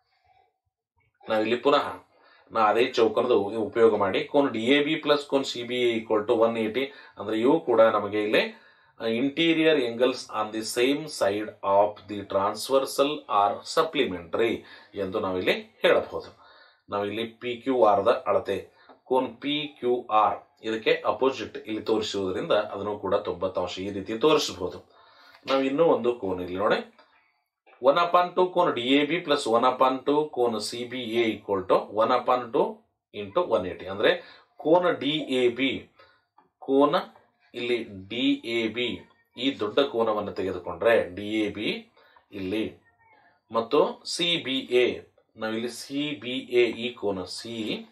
ನಾವಿಲ್ಲಿ ಪುನಃ ನಾ ಅದೇ ಚೌಕನದ ಉಪಯೋಗ ಮಾಡಿ ಕೋನ್ ಡಿ ಎ ಬಿ ಪ್ಲಸ್ ಕೋನ್ C B A equal to one eighty ಅಂದ್ರೆ ಇವು ಕೂಡ ನಮಗೆ ಇಲ್ಲಿ interior angles on the same side of the transversal are supplementary ಎಂದು ನಾವಿಲ್ಲಿ ಹೇಳಬಹುದು. ನಾವಿಲ್ಲಿ ಪಿ ಕ್ಯೂ ಆರ್ ದ ಅಳತೆ ಕೋನ್ ಪಿ ಕ್ಯೂ ಆರ್ ಇದಕ್ಕೆ ಅಪೋಸಿಟ್ ಇಲ್ಲಿ ತೋರಿಸುವುದರಿಂದ ಅದನ್ನು ಕೂಡ ತೊಂಬತ್ತು ಅಂಶ ಈ ರೀತಿ ತೋರಿಸಬಹುದು. ನಾವು ಇನ್ನೂ ಒಂದು ಕೋನ್ ಇಲ್ಲಿ ನೋಡಿ ಒನ್ ಅಪಾನ್ ಟು ಕೋನ್ D A B plus one upon two ಕೋನ್ C B A equal to one upon two into one eighty ಅಂದ್ರೆ ಕೋನ ಡಿ ಎ ಬಿ ಕೋನ ಇಲ್ಲಿ ಡಿ ಎ ಬಿ ಈ ದೊಡ್ಡ ಕೋನವನ್ನು ತೆಗೆದುಕೊಂಡ್ರೆ ಡಿ ಎ ಬಿ ಇಲ್ಲಿ ಮತ್ತು ಸಿ ಬಿ ಎ ನಾವಿಲ್ಲಿ ಸಿ ಬಿ ಎ ಈ ಕೋನ ಸಿ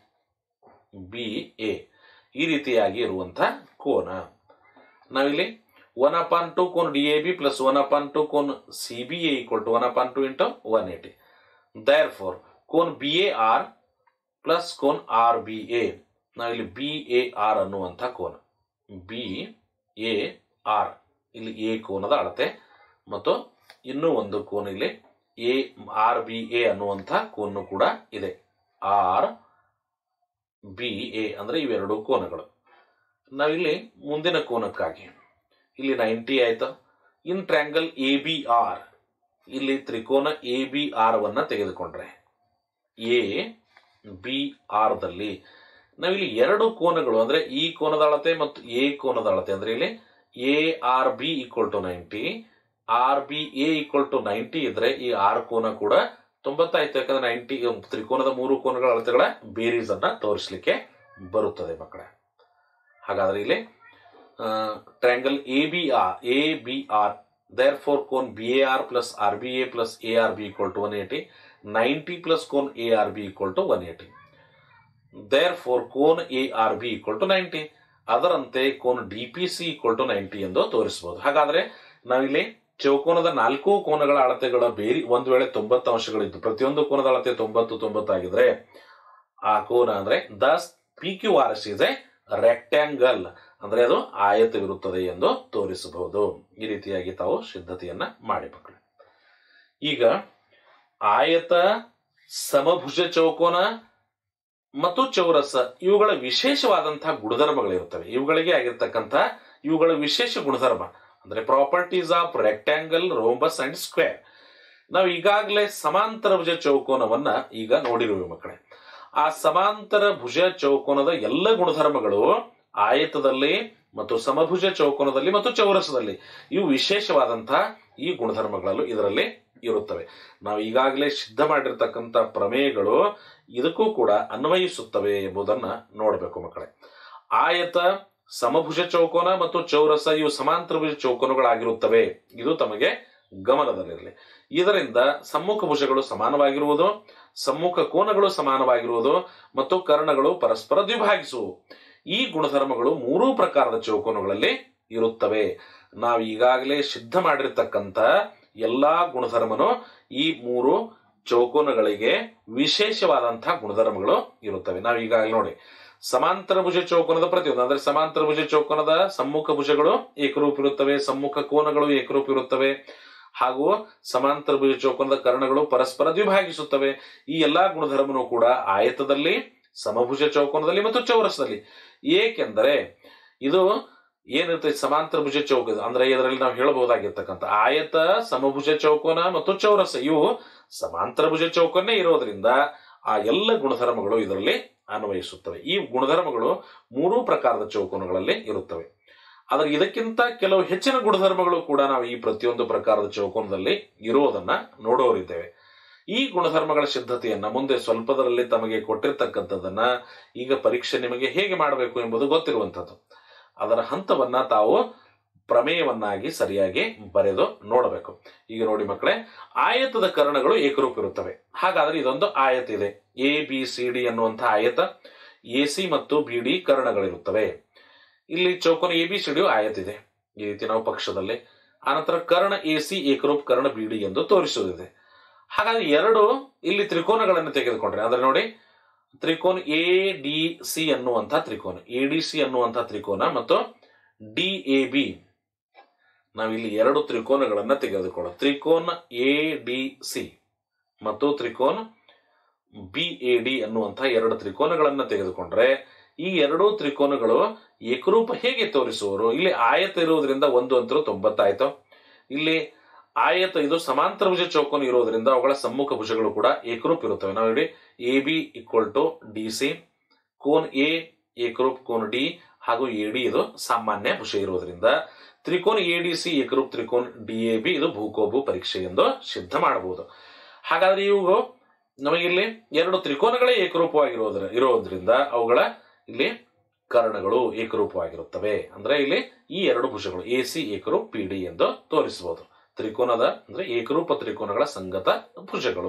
ಬಿ ಎ ಈ ರೀತಿಯಾಗಿ ಇರುವಂತಹ ಕೋನ ನಾವಿಲ್ಲಿ ಒನ್ ಅಪಾನ್ ಟು ಕೋನ್ D A B plus one upon two ಕೋನ್ C B A equal to one upon two into one eighty. Therefore ಕೋನ್ ಬಿ ಎ ಆರ್ ಪ್ಲಸ್ ಕೋನ್ ಆರ್ ಬಿ ಎ ನಾವಿಲ್ಲಿ ಬಿ ಎ ಆರ್ ಅನ್ನುವಂಥ ಕೋನ B A R ಇಲ್ಲಿ A ಕೋನದ ಅಳತೆ ಮತ್ತು ಇನ್ನೂ ಒಂದು ಕೋನ ಇಲ್ಲಿ ಎ ಆರ್ ಬಿ ಎ ಅನ್ನುವಂಥ ಕೋನು ಕೂಡ ಇದೆ. ಆರ್ ಬಿ ಎ ಅಂದ್ರೆ ಇವೆರಡು ಕೋನಗಳು. ನಾವಿಲ್ಲಿ ಮುಂದಿನ ಕೋನಕ್ಕಾಗಿ ಇಲ್ಲಿ ನೈಂಟಿ ಆಯ್ತು. In triangle A B R ಇಲ್ಲಿ ತ್ರಿಕೋನ ಎ ಬಿ ಆರ್ ವನ್ನ ತೆಗೆದುಕೊಂಡ್ರೆ ಎ ಬಿ ಆರ್ ದಲ್ಲಿ ನಾವಿಲ್ಲಿ ಎರಡು ಕೋನಗಳು ಅಂದ್ರೆ ಈ ಕೋನದ ಅಳತೆ ಮತ್ತು ಎ ಕೋನದ ಅಳತೆ ಅಂದ್ರೆ ಇಲ್ಲಿ A R B equal to ninety R B A equal to ninety ಇದ್ರೆ ಈ ಆರ್ ಕೋನ ಕೂಡ ತೊಂಬತ್ತಾಯ್ತು. ಯಾಕಂದ್ರೆ ನೈಂಟಿ ತ್ರಿಕೋನದ ಮೂರು ಕೋನಗಳ ಅಳತೆಗಳ ಬೇರೀಸ್ ಅನ್ನ ತೋರಿಸಲಿಕ್ಕೆ ಬರುತ್ತದೆ ಮಕ್ಕಳೇ. ಹಾಗಾದ್ರೆ ಇಲ್ಲಿ triangle A B R A B R therefore ಕೋನ್ B A R plus R B A plus A R B equal to one eighty ninety plus ಕೋನ್ A R B equal to one eighty. Therefore ಕೋನ್ A R B equal to ninety ಅದರಂತೆ ಕೋನ್ D P C equal to ninety ಎಂದು ತೋರಿಸಬಹುದು. ಹಾಗಾದ್ರೆ ನಾವಿಲ್ಲಿ ಚೌಕೋನದ ನಾಲ್ಕು ಕೋನಗಳ ಅಳತೆಗಳ ಬೇರಿ ಒಂದು ವೇಳೆ ತೊಂಬತ್ತು ಅಂಶಗಳಿದ್ದು ಪ್ರತಿಯೊಂದು ಕೋನದ ಅಳತೆ ತೊಂಬತ್ತು ತೊಂಬತ್ತಾಗಿದ್ರೆ ಆ ಕೋನ ಅಂದ್ರೆ thus P Q R S is a rectangle ಅಂದ್ರೆ ಅದು ಆಯತವಿರುತ್ತದೆ ಎಂದು ತೋರಿಸಬಹುದು. ಈ ರೀತಿಯಾಗಿ ತಾವು ಸಿದ್ಧತೆಯನ್ನ ಮಾಡಿ ಮಕ್ಕಳು. ಈಗ ಆಯತ ಸಮಭುಜ ಚೌಕೋನ ಮತ್ತು ಚೌರಸ ಇವುಗಳ ವಿಶೇಷವಾದಂತಹ ಗುಣಧರ್ಮಗಳಿರುತ್ತವೆ. ಇವುಗಳಿಗೆ ಆಗಿರ್ತಕ್ಕಂಥ ಇವುಗಳ ವಿಶೇಷ ಗುಣಧರ್ಮ ಅಂದ್ರೆ properties of rectangle, rhombus and square. ನಾವು ಈಗಾಗಲೇ ಸಮಾಂತರ ಭುಜ ಚೌಕೋನವನ್ನ ಈಗ ನೋಡಿರುವೆ ಮಕ್ಕಳೇ. ಆ ಸಮಾಂತರ ಭುಜ ಚೌಕೋನದ ಎಲ್ಲ ಗುಣಧರ್ಮಗಳು ಆಯತದಲ್ಲಿ ಮತ್ತು ಸಮಭುಜ ಚೌಕೋನದಲ್ಲಿ ಮತ್ತು ಚೌರಸದಲ್ಲಿ ಇವು ವಿಶೇಷವಾದಂತಹ ಈ ಗುಣಧರ್ಮಗಳಲ್ಲೂ ಇದರಲ್ಲಿ ಇರುತ್ತವೆ. ನಾವು ಈಗಾಗಲೇ ಸಿದ್ಧ ಮಾಡಿರ್ತಕ್ಕಂಥ ಪ್ರಮೇಯಗಳು ಇದಕ್ಕೂ ಕೂಡ ಅನ್ವಯಿಸುತ್ತವೆ ಎಂಬುದನ್ನ ನೋಡಬೇಕು ಮಕ್ಕಳೇ. ಆಯತ, ಸಮಭುಜ ಚೌಕೋನ ಮತ್ತು ಚೌರಸ ಇವು ಸಮಾಂತರ ಭುಜ ಚೌಕೋನಗಳಾಗಿರುತ್ತವೆ. ಇದು ತಮಗೆ ಗಮನದಲ್ಲಿರಲಿ. ಇದರಿಂದ ಸಮ್ಮುಖ ಭುಜಗಳು ಸಮಾನವಾಗಿರುವುದು, ಸಮ್ಮುಖ ಕೋನಗಳು ಸಮಾನವಾಗಿರುವುದು ಮತ್ತು ಕರ್ಣಗಳು ಪರಸ್ಪರ ದ್ವಿಭಾಗಿಸುವು. ಈ ಗುಣಧರ್ಮಗಳು ಮೂರೂ ಪ್ರಕಾರದ ಚೌಕೋನಗಳಲ್ಲಿ ಇರುತ್ತವೆ. ನಾವು ಈಗಾಗಲೇ ಸಿದ್ಧ ಮಾಡಿರ್ತಕ್ಕಂಥ ಎಲ್ಲಾ ಗುಣಧರ್ಮನು ಈ ಮೂರು ಚೌಕೋನಗಳಿಗೆ ವಿಶೇಷವಾದಂತಹ ಗುಣಧರ್ಮಗಳು ಇರುತ್ತವೆ. ನಾವು ಈಗಾಗಲೇ ನೋಡಿ ಸಮಾಂತರ ಭುಜ ಚೌಕೋನದ ಪ್ರತಿಯೊಂದು ಅಂದ್ರೆ ಸಮಾಂತರ ಭುಜ ಚೌಕೋನದ ಸಮ್ಮುಖ ಭುಜಗಳು ಏಕರೂಪ ಇರುತ್ತವೆ, ಸಮ್ಮುಖ ಕೋನಗಳು ಏಕರೂಪ ಇರುತ್ತವೆ, ಹಾಗೂ ಸಮಾಂತರ ಭುಜ ಚೌಕೋನದ ಕರ್ಣಗಳು ಪರಸ್ಪರ ದ್ವಿಭಾಗಿಸುತ್ತವೆ. ಈ ಎಲ್ಲಾ ಗುಣಧರ್ಮನು ಕೂಡ ಆಯತದಲ್ಲಿ, ಸಮಭುಜ ಚೌಕೋನದಲ್ಲಿ ಮತ್ತು ಚೌರಸದಲ್ಲಿ. ಏಕೆಂದರೆ ಇದು ಏನಿರುತ್ತೆ ಸಮಾಂತರ ಭುಜ ಚೌಕ ಅಂದ್ರೆ ಇದರಲ್ಲಿ ನಾವು ಹೇಳಬಹುದಾಗಿರ್ತಕ್ಕಂಥ ಆಯತ, ಸಮಭುಜ ಚೌಕೋನ ಮತ್ತು ಚೌರಸ ಇವು ಸಮಾಂತರ ಭುಜ ಚೌಕೋನೇ ಇರೋದ್ರಿಂದ ಆ ಎಲ್ಲ ಗುಣಧರ್ಮಗಳು ಇದರಲ್ಲಿ ಅನ್ವಯಿಸುತ್ತವೆ. ಈ ಗುಣಧರ್ಮಗಳು ಮೂರೂ ಪ್ರಕಾರದ ಚೌಕೋನಗಳಲ್ಲಿ ಇರುತ್ತವೆ. ಆದರೆ ಇದಕ್ಕಿಂತ ಕೆಲವು ಹೆಚ್ಚಿನ ಗುಣಧರ್ಮಗಳು ಕೂಡ ನಾವು ಈ ಪ್ರತಿಯೊಂದು ಪ್ರಕಾರದ ಚೌಕೋನದಲ್ಲಿ ಇರುವುದನ್ನ ನೋಡೋರಿದ್ದೇವೆ. ಈ ಗುಣಧರ್ಮಗಳ ಸಿದ್ಧತೆಯನ್ನ ಮುಂದೆ ಸ್ವಲ್ಪದರಲ್ಲಿ ತಮಗೆ ಕೊಟ್ಟಿರ್ತಕ್ಕಂಥದ್ದನ್ನ ಈಗ ಪರೀಕ್ಷೆ ನಿಮಗೆ ಹೇಗೆ ಮಾಡಬೇಕು ಎಂಬುದು ಗೊತ್ತಿರುವಂಥದ್ದು. ಅದರ ಹಂತವನ್ನ ತಾವು ಪ್ರಮೇಯವನ್ನಾಗಿ ಸರಿಯಾಗಿ ಬರೆದು ನೋಡಬೇಕು. ಈಗ ನೋಡಿ ಮಕ್ಕಳೇ, ಆಯತದ ಕರ್ಣಗಳು ಏಕರೂಪ ಇರುತ್ತವೆ. ಹಾಗಾದ್ರೆ ಇದೊಂದು ಆಯತ ಇದೆ, ಎ ಬಿ ಸಿ ಡಿ ಅನ್ನುವಂತಹ ಆಯತ, ಎ ಸಿ ಮತ್ತು ಬಿ ಡಿ ಕರ್ಣಗಳಿರುತ್ತವೆ. ಇಲ್ಲಿ ಚೌಕೋನ ಎ ಬಿ ಸಿ ಡಿ ಆಯತ ಇದೆ ಈ ರೀತಿ ನಾವು ಪಕ್ಷದಲ್ಲಿ. ಆನಂತರ ಕರ್ಣ ಎ ಸಿ ಏಕರೂಪ, ಕರ್ಣ ಬಿ ಡಿ ಎಂದು ತೋರಿಸುವುದಿದೆ. ಹಾಗಾದ್ರೆ ಎರಡು ಇಲ್ಲಿ ತ್ರಿಕೋನಗಳನ್ನು ತೆಗೆದುಕೊಂಡ್ರೆ ಅಂದ್ರೆ ನೋಡಿ ತ್ರಿಕೋನ ಎ ಡಿ ಸಿ ಅನ್ನುವಂತಹ ತ್ರಿಕೋನ, ಎ ಡಿ ಸಿ ಅನ್ನುವಂತಹ ತ್ರಿಕೋನ ಮತ್ತು ಡಿ ಎ ಬಿ, ನಾವಿಲ್ಲಿ ಎರಡು ತ್ರಿಕೋನಗಳನ್ನ ತೆಗೆದುಕೊಳ್ಳೋಣ. ತ್ರಿಕೋನ ಎ ಡಿ ಸಿ ಮತ್ತು ತ್ರಿಕೋನ ಬಿ ಎ ಡಿ ಅನ್ನುವಂತಹ ಎರಡು ತ್ರಿಕೋನಗಳನ್ನ ತೆಗೆದುಕೊಂಡ್ರೆ ಈ ಎರಡೂ ತ್ರಿಕೋನಗಳು ಏಕರೂಪ ಹೇಗೆ ತೋರಿಸುವರು? ಇಲ್ಲಿ ಆಯತ ಇರುವುದರಿಂದ ಒಂದು ಅಂತರೂ ತೊಂಬತ್ತಾಯ್ತು. ಇಲ್ಲಿ ಆಯತ ಇದು ಸಮಾಂತರ ಭುಜ ಚೌಕೋನ ಇರೋದ್ರಿಂದ ಅವುಗಳ ಸಮ್ಮುಖ ಭುಜಗಳು ಕೂಡ ಏಕರೂಪ ಇರುತ್ತವೆ. ನಾವು ನೋಡಿ A B equal to D C, ಕೋನ್ ಎ ಏಕರೂಪ ಕೋನ್ ಡಿ ಹಾಗೂ ಎ ಡಿ ಇದು ಸಾಮಾನ್ಯ ಭುಜ ಇರೋದ್ರಿಂದ ತ್ರಿಕೋನ ಎ ಡಿ ಸಿ ಏಕರೂಪ ತ್ರಿಕೋನ ಡಿ ಎ ಬಿ ಇದು ಭೂಕೋಬು ಪರೀಕ್ಷೆ ಎಂದು ಸಿದ್ಧ ಮಾಡಬಹುದು. ಹಾಗಾದ್ರೆ ಇವು ನಮಗಿಲ್ಲಿ ಎರಡು ತ್ರಿಕೋನಗಳೇ ಏಕರೂಪವಾಗಿರೋದ್ರ ಇರೋದ್ರಿಂದ ಅವುಗಳ ಇಲ್ಲಿ ಕರ್ಣಗಳು ಏಕರೂಪವಾಗಿರುತ್ತವೆ. ಅಂದ್ರೆ ಇಲ್ಲಿ ಈ ಎರಡು ಭುಜಗಳು ಎ ಸಿ ಏಕರೂಪ ಪಿ ಡಿ ಎಂದು ತೋರಿಸಬಹುದು. ತ್ರಿಕೋನದ ಅಂದ್ರೆ ಏಕರೂಪ ತ್ರಿಕೋನಗಳ ಸಂಗತ ಭುಜಗಳು.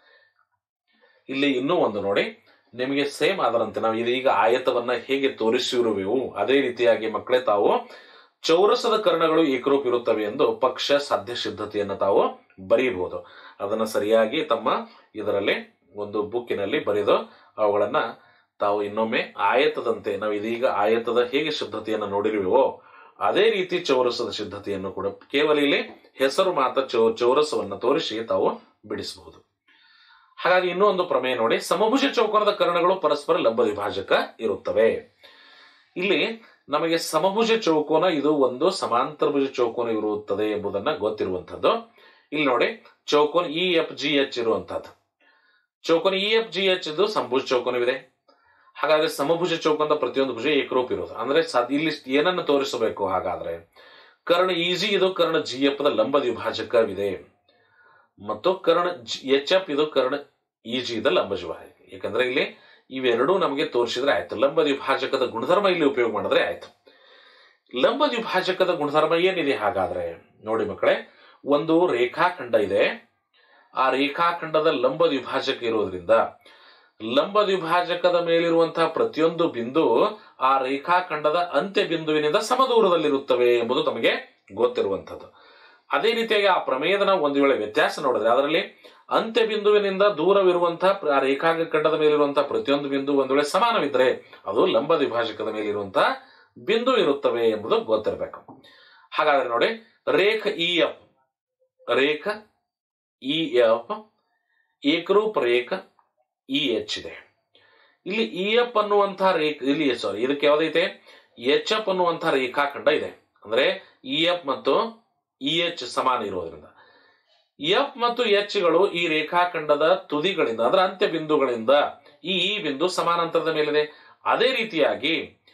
ಇಲ್ಲಿ ಇನ್ನೂ ಒಂದು ನೋಡಿ, ನಿಮಗೆ ಸೇಮ್ ಅದರಂತೆ ನಾವು ಇದೀಗ ಆಯತವನ್ನ ಹೇಗೆ ತೋರಿಸಿರುವೆವು ಅದೇ ರೀತಿಯಾಗಿ ಮಕ್ಕಳೇ ತಾವು ಚೌರಸದ ಕರ್ಣಗಳು ಏಕರೂಪ ಇರುತ್ತವೆ ಎಂದು ಪಕ್ಷ ಸಾಧ್ಯ ಸಿದ್ಧತೆಯನ್ನು ತಾವು ಬರೆಯಬಹುದು. ಅದನ್ನ ಸರಿಯಾಗಿ ತಮ್ಮ ಇದರಲ್ಲಿ ಒಂದು ಬುಕ್ಕಿನಲ್ಲಿ ಬರೆದು ಅವುಗಳನ್ನ ತಾವು ಇನ್ನೊಮ್ಮೆ ಆಯತದಂತೆ ನಾವು ಇದೀಗ ಆಯತದ ಹೇಗೆ ಸಿದ್ಧತೆಯನ್ನು ನೋಡಿರುವೆವೋ ಅದೇ ರೀತಿ ಚೌರಸದ ಸಿದ್ಧತೆಯನ್ನು ಕೂಡ ಕೇವಲ ಇಲ್ಲಿ ಹೆಸರು ಮಾತ್ರ ಚೌ ಚೌರಸವನ್ನ ತೋರಿಸಿ ತಾವು ಬಿಡಿಸಬಹುದು. ಹಾಗಾಗಿ ಇನ್ನೂ ಒಂದು ಪ್ರಮೇಯ ನೋಡಿ, ಸಮಭುಜ ಚೌಕೋನದ ಕರ್ಣಗಳು ಪರಸ್ಪರ ಲಂಬ ವಿಭಾಜಕ ಇರುತ್ತವೆ. ಇಲ್ಲಿ ನಮಗೆ ಸಮಭುಜ ಚೌಕೋನ ಇದು ಒಂದು ಸಮಾಂತರ ಭುಜ ಚೌಕೋನ ಇರುತ್ತದೆ ಎಂಬುದನ್ನ ಗೊತ್ತಿರುವಂತದ್ದು. ಇಲ್ಲಿ ನೋಡಿ ಚೌಕೋನ ಇ ಎಫ್ ಜಿ ಎಚ್ ಇರುವಂತಹದ್ದು. ಚೌಕೋನ ಇ ಎಫ್ ಜಿ ಎಚ್ ಇದು ಸಮಭುಜ ಚೌಕೋನವಿದೆ. ಹಾಗಾದ್ರೆ ಸಮಭುಜ ಚೌಕೋನದ ಪ್ರತಿಯೊಂದು ಭುಜ ಏಕರೂಪ ಇರೋದು ಅಂದ್ರೆ ಇಲ್ಲಿ ಏನನ್ನು ತೋರಿಸಬೇಕು? ಹಾಗಾದ್ರೆ ಕರ್ಣ ಇ ಜಿ ಇದು ಕರ್ಣ ಜಿ ಎಫ್ ದ ಲಂಬ ವಿಭಾಜಕವಿದೆ ಮತ್ತು ಕರ್ಣ ಎಚ್ ಎಫ್ ಇದು ಕರ್ಣ ಇ ಜಿ ದ ಲಂಬ ವಿಭಾಜಕ. ಯಾಕಂದ್ರೆ ಇಲ್ಲಿ ಇವೆರಡೂ ನಮಗೆ ತೋರಿಸಿದ್ರೆ ಆಯ್ತು. ಲಂಬ ವಿಭಾಜಕದ ಗುಣಧರ್ಮ ಇಲ್ಲಿ ಉಪಯೋಗ ಮಾಡಿದ್ರೆ ಆಯ್ತು. ಲಂಬ ವಿಭಾಜಕದ ಗುಣಧರ್ಮ ಏನಿದೆ? ಹಾಗಾದ್ರೆ ನೋಡಿ ಮಕ್ಕಳೇ, ಒಂದು ರೇಖಾಖಂಡ ಇದೆ. ಆ ರೇಖಾಖಂಡದ ಲಂಬ ವಿಭಾಜಕ ಇರೋದ್ರಿಂದ ಲಂಬ ವಿಭಾಜಕದ ಮೇಲಿರುವಂತಹ ಪ್ರತಿಯೊಂದು ಬಿಂದು ಆ ರೇಖಾಖಂಡದ ಅಂತ್ಯ ಬಿಂದುವಿನಿಂದ ಸಮದೂರದಲ್ಲಿರುತ್ತವೆ ಎಂಬುದು ತಮಗೆ ಗೊತ್ತಿರುವಂತದ್ದು. ಅದೇ ರೀತಿಯಾಗಿ ಆ ಪ್ರಮೇಯದ ನಾವು ಒಂದು ವೇಳೆ ವ್ಯತ್ಯಾಸ ನೋಡಿದ್ರೆ ಅದರಲ್ಲಿ ಅಂತ್ಯ ಬಿಂದುವಿನಿಂದ ದೂರವಿರುವಂತಹ ಆ ರೇಖಾಖಂಡದ ಮೇಲಿರುವಂತಹ ಪ್ರತಿಯೊಂದು ಬಿಂದು ಒಂದು ವೇಳೆ ಸಮಾನವಿದ್ರೆ ಅದು ಲಂಬ ವಿಭಾಜಕದ ಮೇಲಿರುವಂತಹ ಬಿಂದು ಇರುತ್ತವೆ ಎಂಬುದು ಗೊತ್ತಿರಬೇಕು. ಹಾಗಾದ್ರೆ ನೋಡಿ, ರೇಖ ಇ ಎಫ್ ರೇಖ ಇ ಎಫ್ ಏಕರೂಪ ರೇಖ ಇ ಎಚ್ ಇದೆ. ಇಲ್ಲಿ ಇ ಎಫ್ ಅನ್ನುವಂತಹ ರೇಖ ಇಲ್ಲಿ ಸಾರಿ ಇದಕ್ಕೆ ಯಾವ್ದೈತೆ ಎಚ್ ಎಫ್ ಅನ್ನುವಂತಹ ರೇಖಾಖಂಡ ಇದೆ. ಅಂದ್ರೆ ಇ ಎಫ್ ಮತ್ತು ಇ ಎಚ್ ಸಮಾನ ಇರೋದ್ರಿಂದ ಎಫ್ ಮತ್ತು ಎಚ್ ಗಳು ಈ ರೇಖಾಖಂಡದ ತುದಿಗಳಿಂದ ಅಂದ್ರೆ ಅಂತ್ಯ ಬಿಂದುಗಳಿಂದ ಈ ಇ ಬಿಂದು ಸಮಾನಾಂತರದ ಮೇಲಿದೆ. ಅದೇ ರೀತಿಯಾಗಿ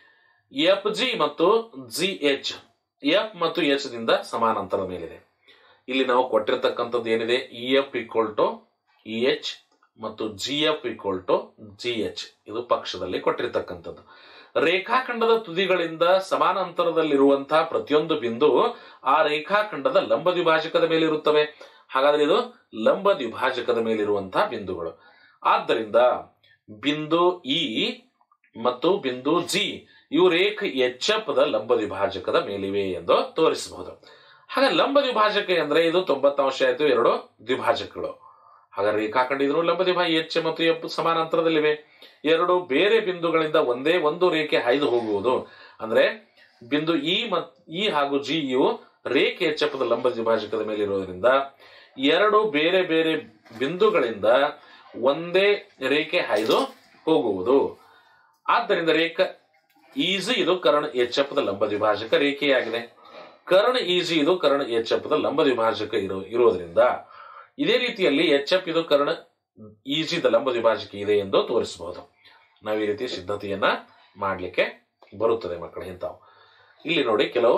ಎಫ್ ಜಿ ಮತ್ತು ಜಿ ಎಚ್ ಎಫ್ ಮತ್ತು ಎಚ್ ದಿಂದ ಸಮಾನಾಂತರದ ಮೇಲಿದೆ. ಇಲ್ಲಿ ನಾವು ಕೊಟ್ಟಿರ್ತಕ್ಕಂಥದ್ದು ಏನಿದೆ, E F equal to E H ಮತ್ತು G F equal to G H ಇದು ಪಕ್ಷದಲ್ಲಿ ಕೊಟ್ಟಿರ್ತಕ್ಕಂಥದ್ದು. ರೇಖಾಖಂಡದ ತುದಿಗಳಿಂದ ಸಮಾನ ಅಂತರದಲ್ಲಿರುವಂತಹ ಪ್ರತಿಯೊಂದು ಬಿಂದು ಆ ರೇಖಾಖಂಡದ ಲಂಬ ದ್ವಿಭಾಜಕದ ಮೇಲಿರುತ್ತವೆ. ಹಾಗಾದ್ರೆ ಇದು ಲಂಬ ದ್ವಿಭಾಜಕದ ಮೇಲಿರುವಂತಹ ಬಿಂದುಗಳು. ಆದ್ದರಿಂದ ಬಿಂದು ಇ ಮತ್ತು ಬಿಂದು ಜಿ ಇವು ರೇಖೆ ಎಚ್ ಎಫ್ ದ ಲಂಬ ದ್ವಿಭಾಜಕದ ಮೇಲಿವೆ ಎಂದು ತೋರಿಸಬಹುದು. ಹಾಗೆ ಲಂಬ ದ್ವಿಭಾಜಕ ಅಂದ್ರೆ ಇದು ತೊಂಬತ್ತು ಅಂಶ ಆಯ್ತು, ಎರಡು ದ್ವಿಭಾಜಕಗಳು. ಹಾಗಾದ್ರೆ ರೇಖಾಖಂಡ ಇದ್ರು ಲಂಬ ದ್ವಿಭಾಜಕ ಎಚ್ ಮತ್ತು ಎಫ್ ಸಮಾನಾಂತರದಲ್ಲಿವೆ. ಎರಡು ಬೇರೆ ಬಿಂದುಗಳಿಂದ ಒಂದೇ ಒಂದು ರೇಖೆ ಹಾಯ್ದು ಹೋಗುವುದು ಅಂದ್ರೆ ಬಿಂದು ಇ ಮತ್ತು ಇ ಹಾಗೂ ಜಿ ಇವು ರೇಖೆ ಎಚ್ ಎಫ್ ದ ಲಂಬ ದ್ವಿಭಾಜಕದ ಮೇಲೆ ಇರೋದ್ರಿಂದ ಎರಡು ಬೇರೆ ಬೇರೆ ಬಿಂದುಗಳಿಂದ ಒಂದೇ ರೇಖೆ ಹಾಯ್ದು ಹೋಗುವುದು. ಆದ್ದರಿಂದ ರೇಖಾ ಈಜಿ ಇದು ಕರ್ಣ ಎಚ್ ಎಫ್ ದ ಲಂಬ ದ್ವಿಭಾಜಕ ರೇಖೆಯಾಗಿದೆ. ಕರ್ಣ ಈಜಿ ಇದು ಕರ್ಣ ಎಚ್ ಎಫ್ ದ ಲಂಬ ದ್ವಿಭಾಜಕ ಇರೋ ಇರೋದ್ರಿಂದ ಇದೇ ರೀತಿಯಲ್ಲಿ ಎಚ್ ಎಫ್ ಇದು ಕರ್ಣ ಈಜಿ ದ ಲಂಬ ದ್ವಿಭಾಜಕ ಇದೆ ಎಂದು ತೋರಿಸಬಹುದು. ನಾವು ಈ ರೀತಿ ಸಿದ್ಧತೆಯನ್ನ ಮಾಡ್ಲಿಕ್ಕೆ ಬರುತ್ತದೆ ಮಕ್ಕಳೇ. ಇಂತಾವು ಇಲ್ಲಿ ನೋಡಿ, ಕೆಲವು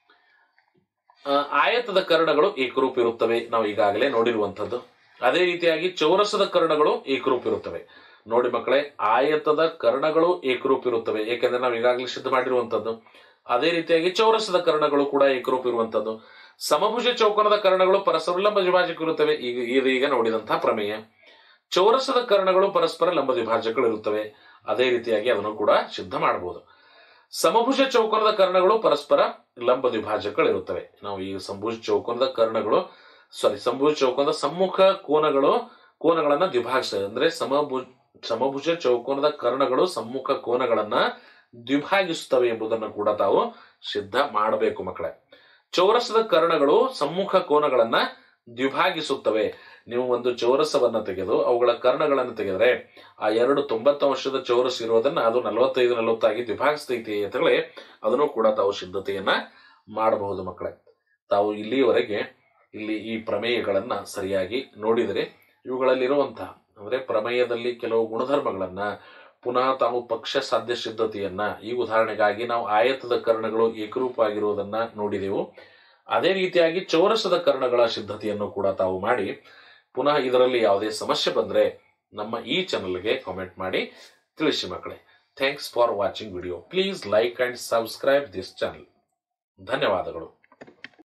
ಆಯತದ ಕರ್ಣಗಳು ಏಕರೂಪ ಇರುತ್ತವೆ, ನಾವು ಈಗಾಗಲೇ ನೋಡಿರುವಂತದ್ದು. ಅದೇ ರೀತಿಯಾಗಿ ಚೌರಸದ ಕರ್ಣಗಳು ಏಕರೂಪ ಇರುತ್ತವೆ. ನೋಡಿ ಮಕ್ಕಳೇ, ಆಯತದ ಕರ್ಣಗಳು ಏಕರೂಪ ಇರುತ್ತವೆ, ಏಕೆಂದ್ರೆ ನಾವು ಈಗಾಗಲೇ ಸಿದ್ಧ ಮಾಡಿರುವಂತದ್ದು. ಅದೇ ರೀತಿಯಾಗಿ ಚೌರಸದ ಕರ್ಣಗಳು ಕೂಡ ಏಕರೂಪ ಇರುವಂತದ್ದು. ಸಮಭುಜ ಚೌಕೋನದ ಕರ್ಣಗಳು ಪರಸ್ಪರ ಲಂಬ ದ್ವಿಭಾಜಕ ಇರುತ್ತವೆ, ಈಗ ಇದೀಗ ನೋಡಿದಂತಹ ಪ್ರಮೇಯ. ಚೌರಸದ ಕರ್ಣಗಳು ಪರಸ್ಪರ ಲಂಬ ದ್ವಿಭಾಜಕಗಳು ಇರುತ್ತವೆ, ಅದೇ ರೀತಿಯಾಗಿ ಅದನ್ನು ಕೂಡ ಸಿದ್ಧ ಮಾಡಬಹುದು. ಸಮಭುಜ ಚೌಕೋನದ ಕರ್ಣಗಳು ಪರಸ್ಪರ ಲಂಬ ದ್ವಿಭಾಜಕಗಳು ಇರುತ್ತವೆ. ನಾವು ಈ ಸಮಭುಜ ಚೌಕೋನದ ಕರ್ಣಗಳು ಸಾರಿ ಸಮಭುಜ ಚೌಕೋನದ ಸಮ್ಮುಖ ಕೋನಗಳು ಕೋನಗಳನ್ನ ದ್ವಿಭಾಗಿಸ ಅಂದ್ರೆ ಸಮಭುಜ ಸಮಭುಜ ಚೌಕೋನದ ಕರ್ಣಗಳು ಸಮ್ಮುಖ ಕೋನಗಳನ್ನ ದ್ವಿಭಾಗಿಸುತ್ತವೆ ಎಂಬುದನ್ನು ಕೂಡ ತಾವು ಸಿದ್ಧ ಮಾಡಬೇಕು ಮಕ್ಕಳೇ. ಚೌರಸದ ಕರ್ಣಗಳು ಸಮ್ಮುಖ ಕೋನಗಳನ್ನ ದ್ವಿಭಾಗಿಸುತ್ತವೆ. ನೀವು ಒಂದು ಚೌರಸವನ್ನ ತೆಗೆದು ಅವುಗಳ ಕರ್ಣಗಳನ್ನು ತೆಗೆದರೆ ಆ ಎರಡು ತೊಂಬತ್ತು ಅಂಶದ ಚೌರಸ್ ಇರೋದನ್ನ ಅದು ನಲವತ್ತೈದು ನಲವತ್ತಾಗಿ ದ್ವಿಭಾಗಿಸ್ತೈತಿ ಅಂತೇಳಿ ಅದನ್ನು ಕೂಡ ತಾವು ಸಿದ್ಧತೆಯನ್ನ ಮಾಡಬಹುದು ಮಕ್ಕಳೇ. ತಾವು ಇಲ್ಲಿಯವರೆಗೆ ಇಲ್ಲಿ ಈ ಪ್ರಮೇಯಗಳನ್ನ ಸರಿಯಾಗಿ ನೋಡಿದರೆ ಇವುಗಳಲ್ಲಿರುವಂತಹ ಅಂದ್ರೆ ಪ್ರಮೇಯದಲ್ಲಿ ಕೆಲವು ಗುಣಧರ್ಮಗಳನ್ನ ಪುನಃ ತಾವು ಪಕ್ಷ ಸಾಧ್ಯ ಸಿದ್ಧತೆಯನ್ನ, ಈ ಉದಾಹರಣೆಗಾಗಿ ನಾವು ಆಯತದ ಕರ್ಣಗಳು ಏಕರೂಪ ಆಗಿರುವುದನ್ನ ನೋಡಿದೆವು. ಅದೇ ರೀತಿಯಾಗಿ ಚೌರಸದ ಕರ್ಣಗಳ ಸಿದ್ಧತೆಯನ್ನು ಕೂಡ ತಾವು ಮಾಡಿ ಪುನಃ ಇದರಲ್ಲಿ ಯಾವುದೇ ಸಮಸ್ಯೆ ಬಂದ್ರೆ ನಮ್ಮ ಈ ಚಾನಲ್ಗೆ ಕಾಮೆಂಟ್ ಮಾಡಿ ತಿಳಿಸಿ ಮಕ್ಕಳೇ. Thanks for watching video. Please like and subscribe this channel. ಧನ್ಯವಾದಗಳು.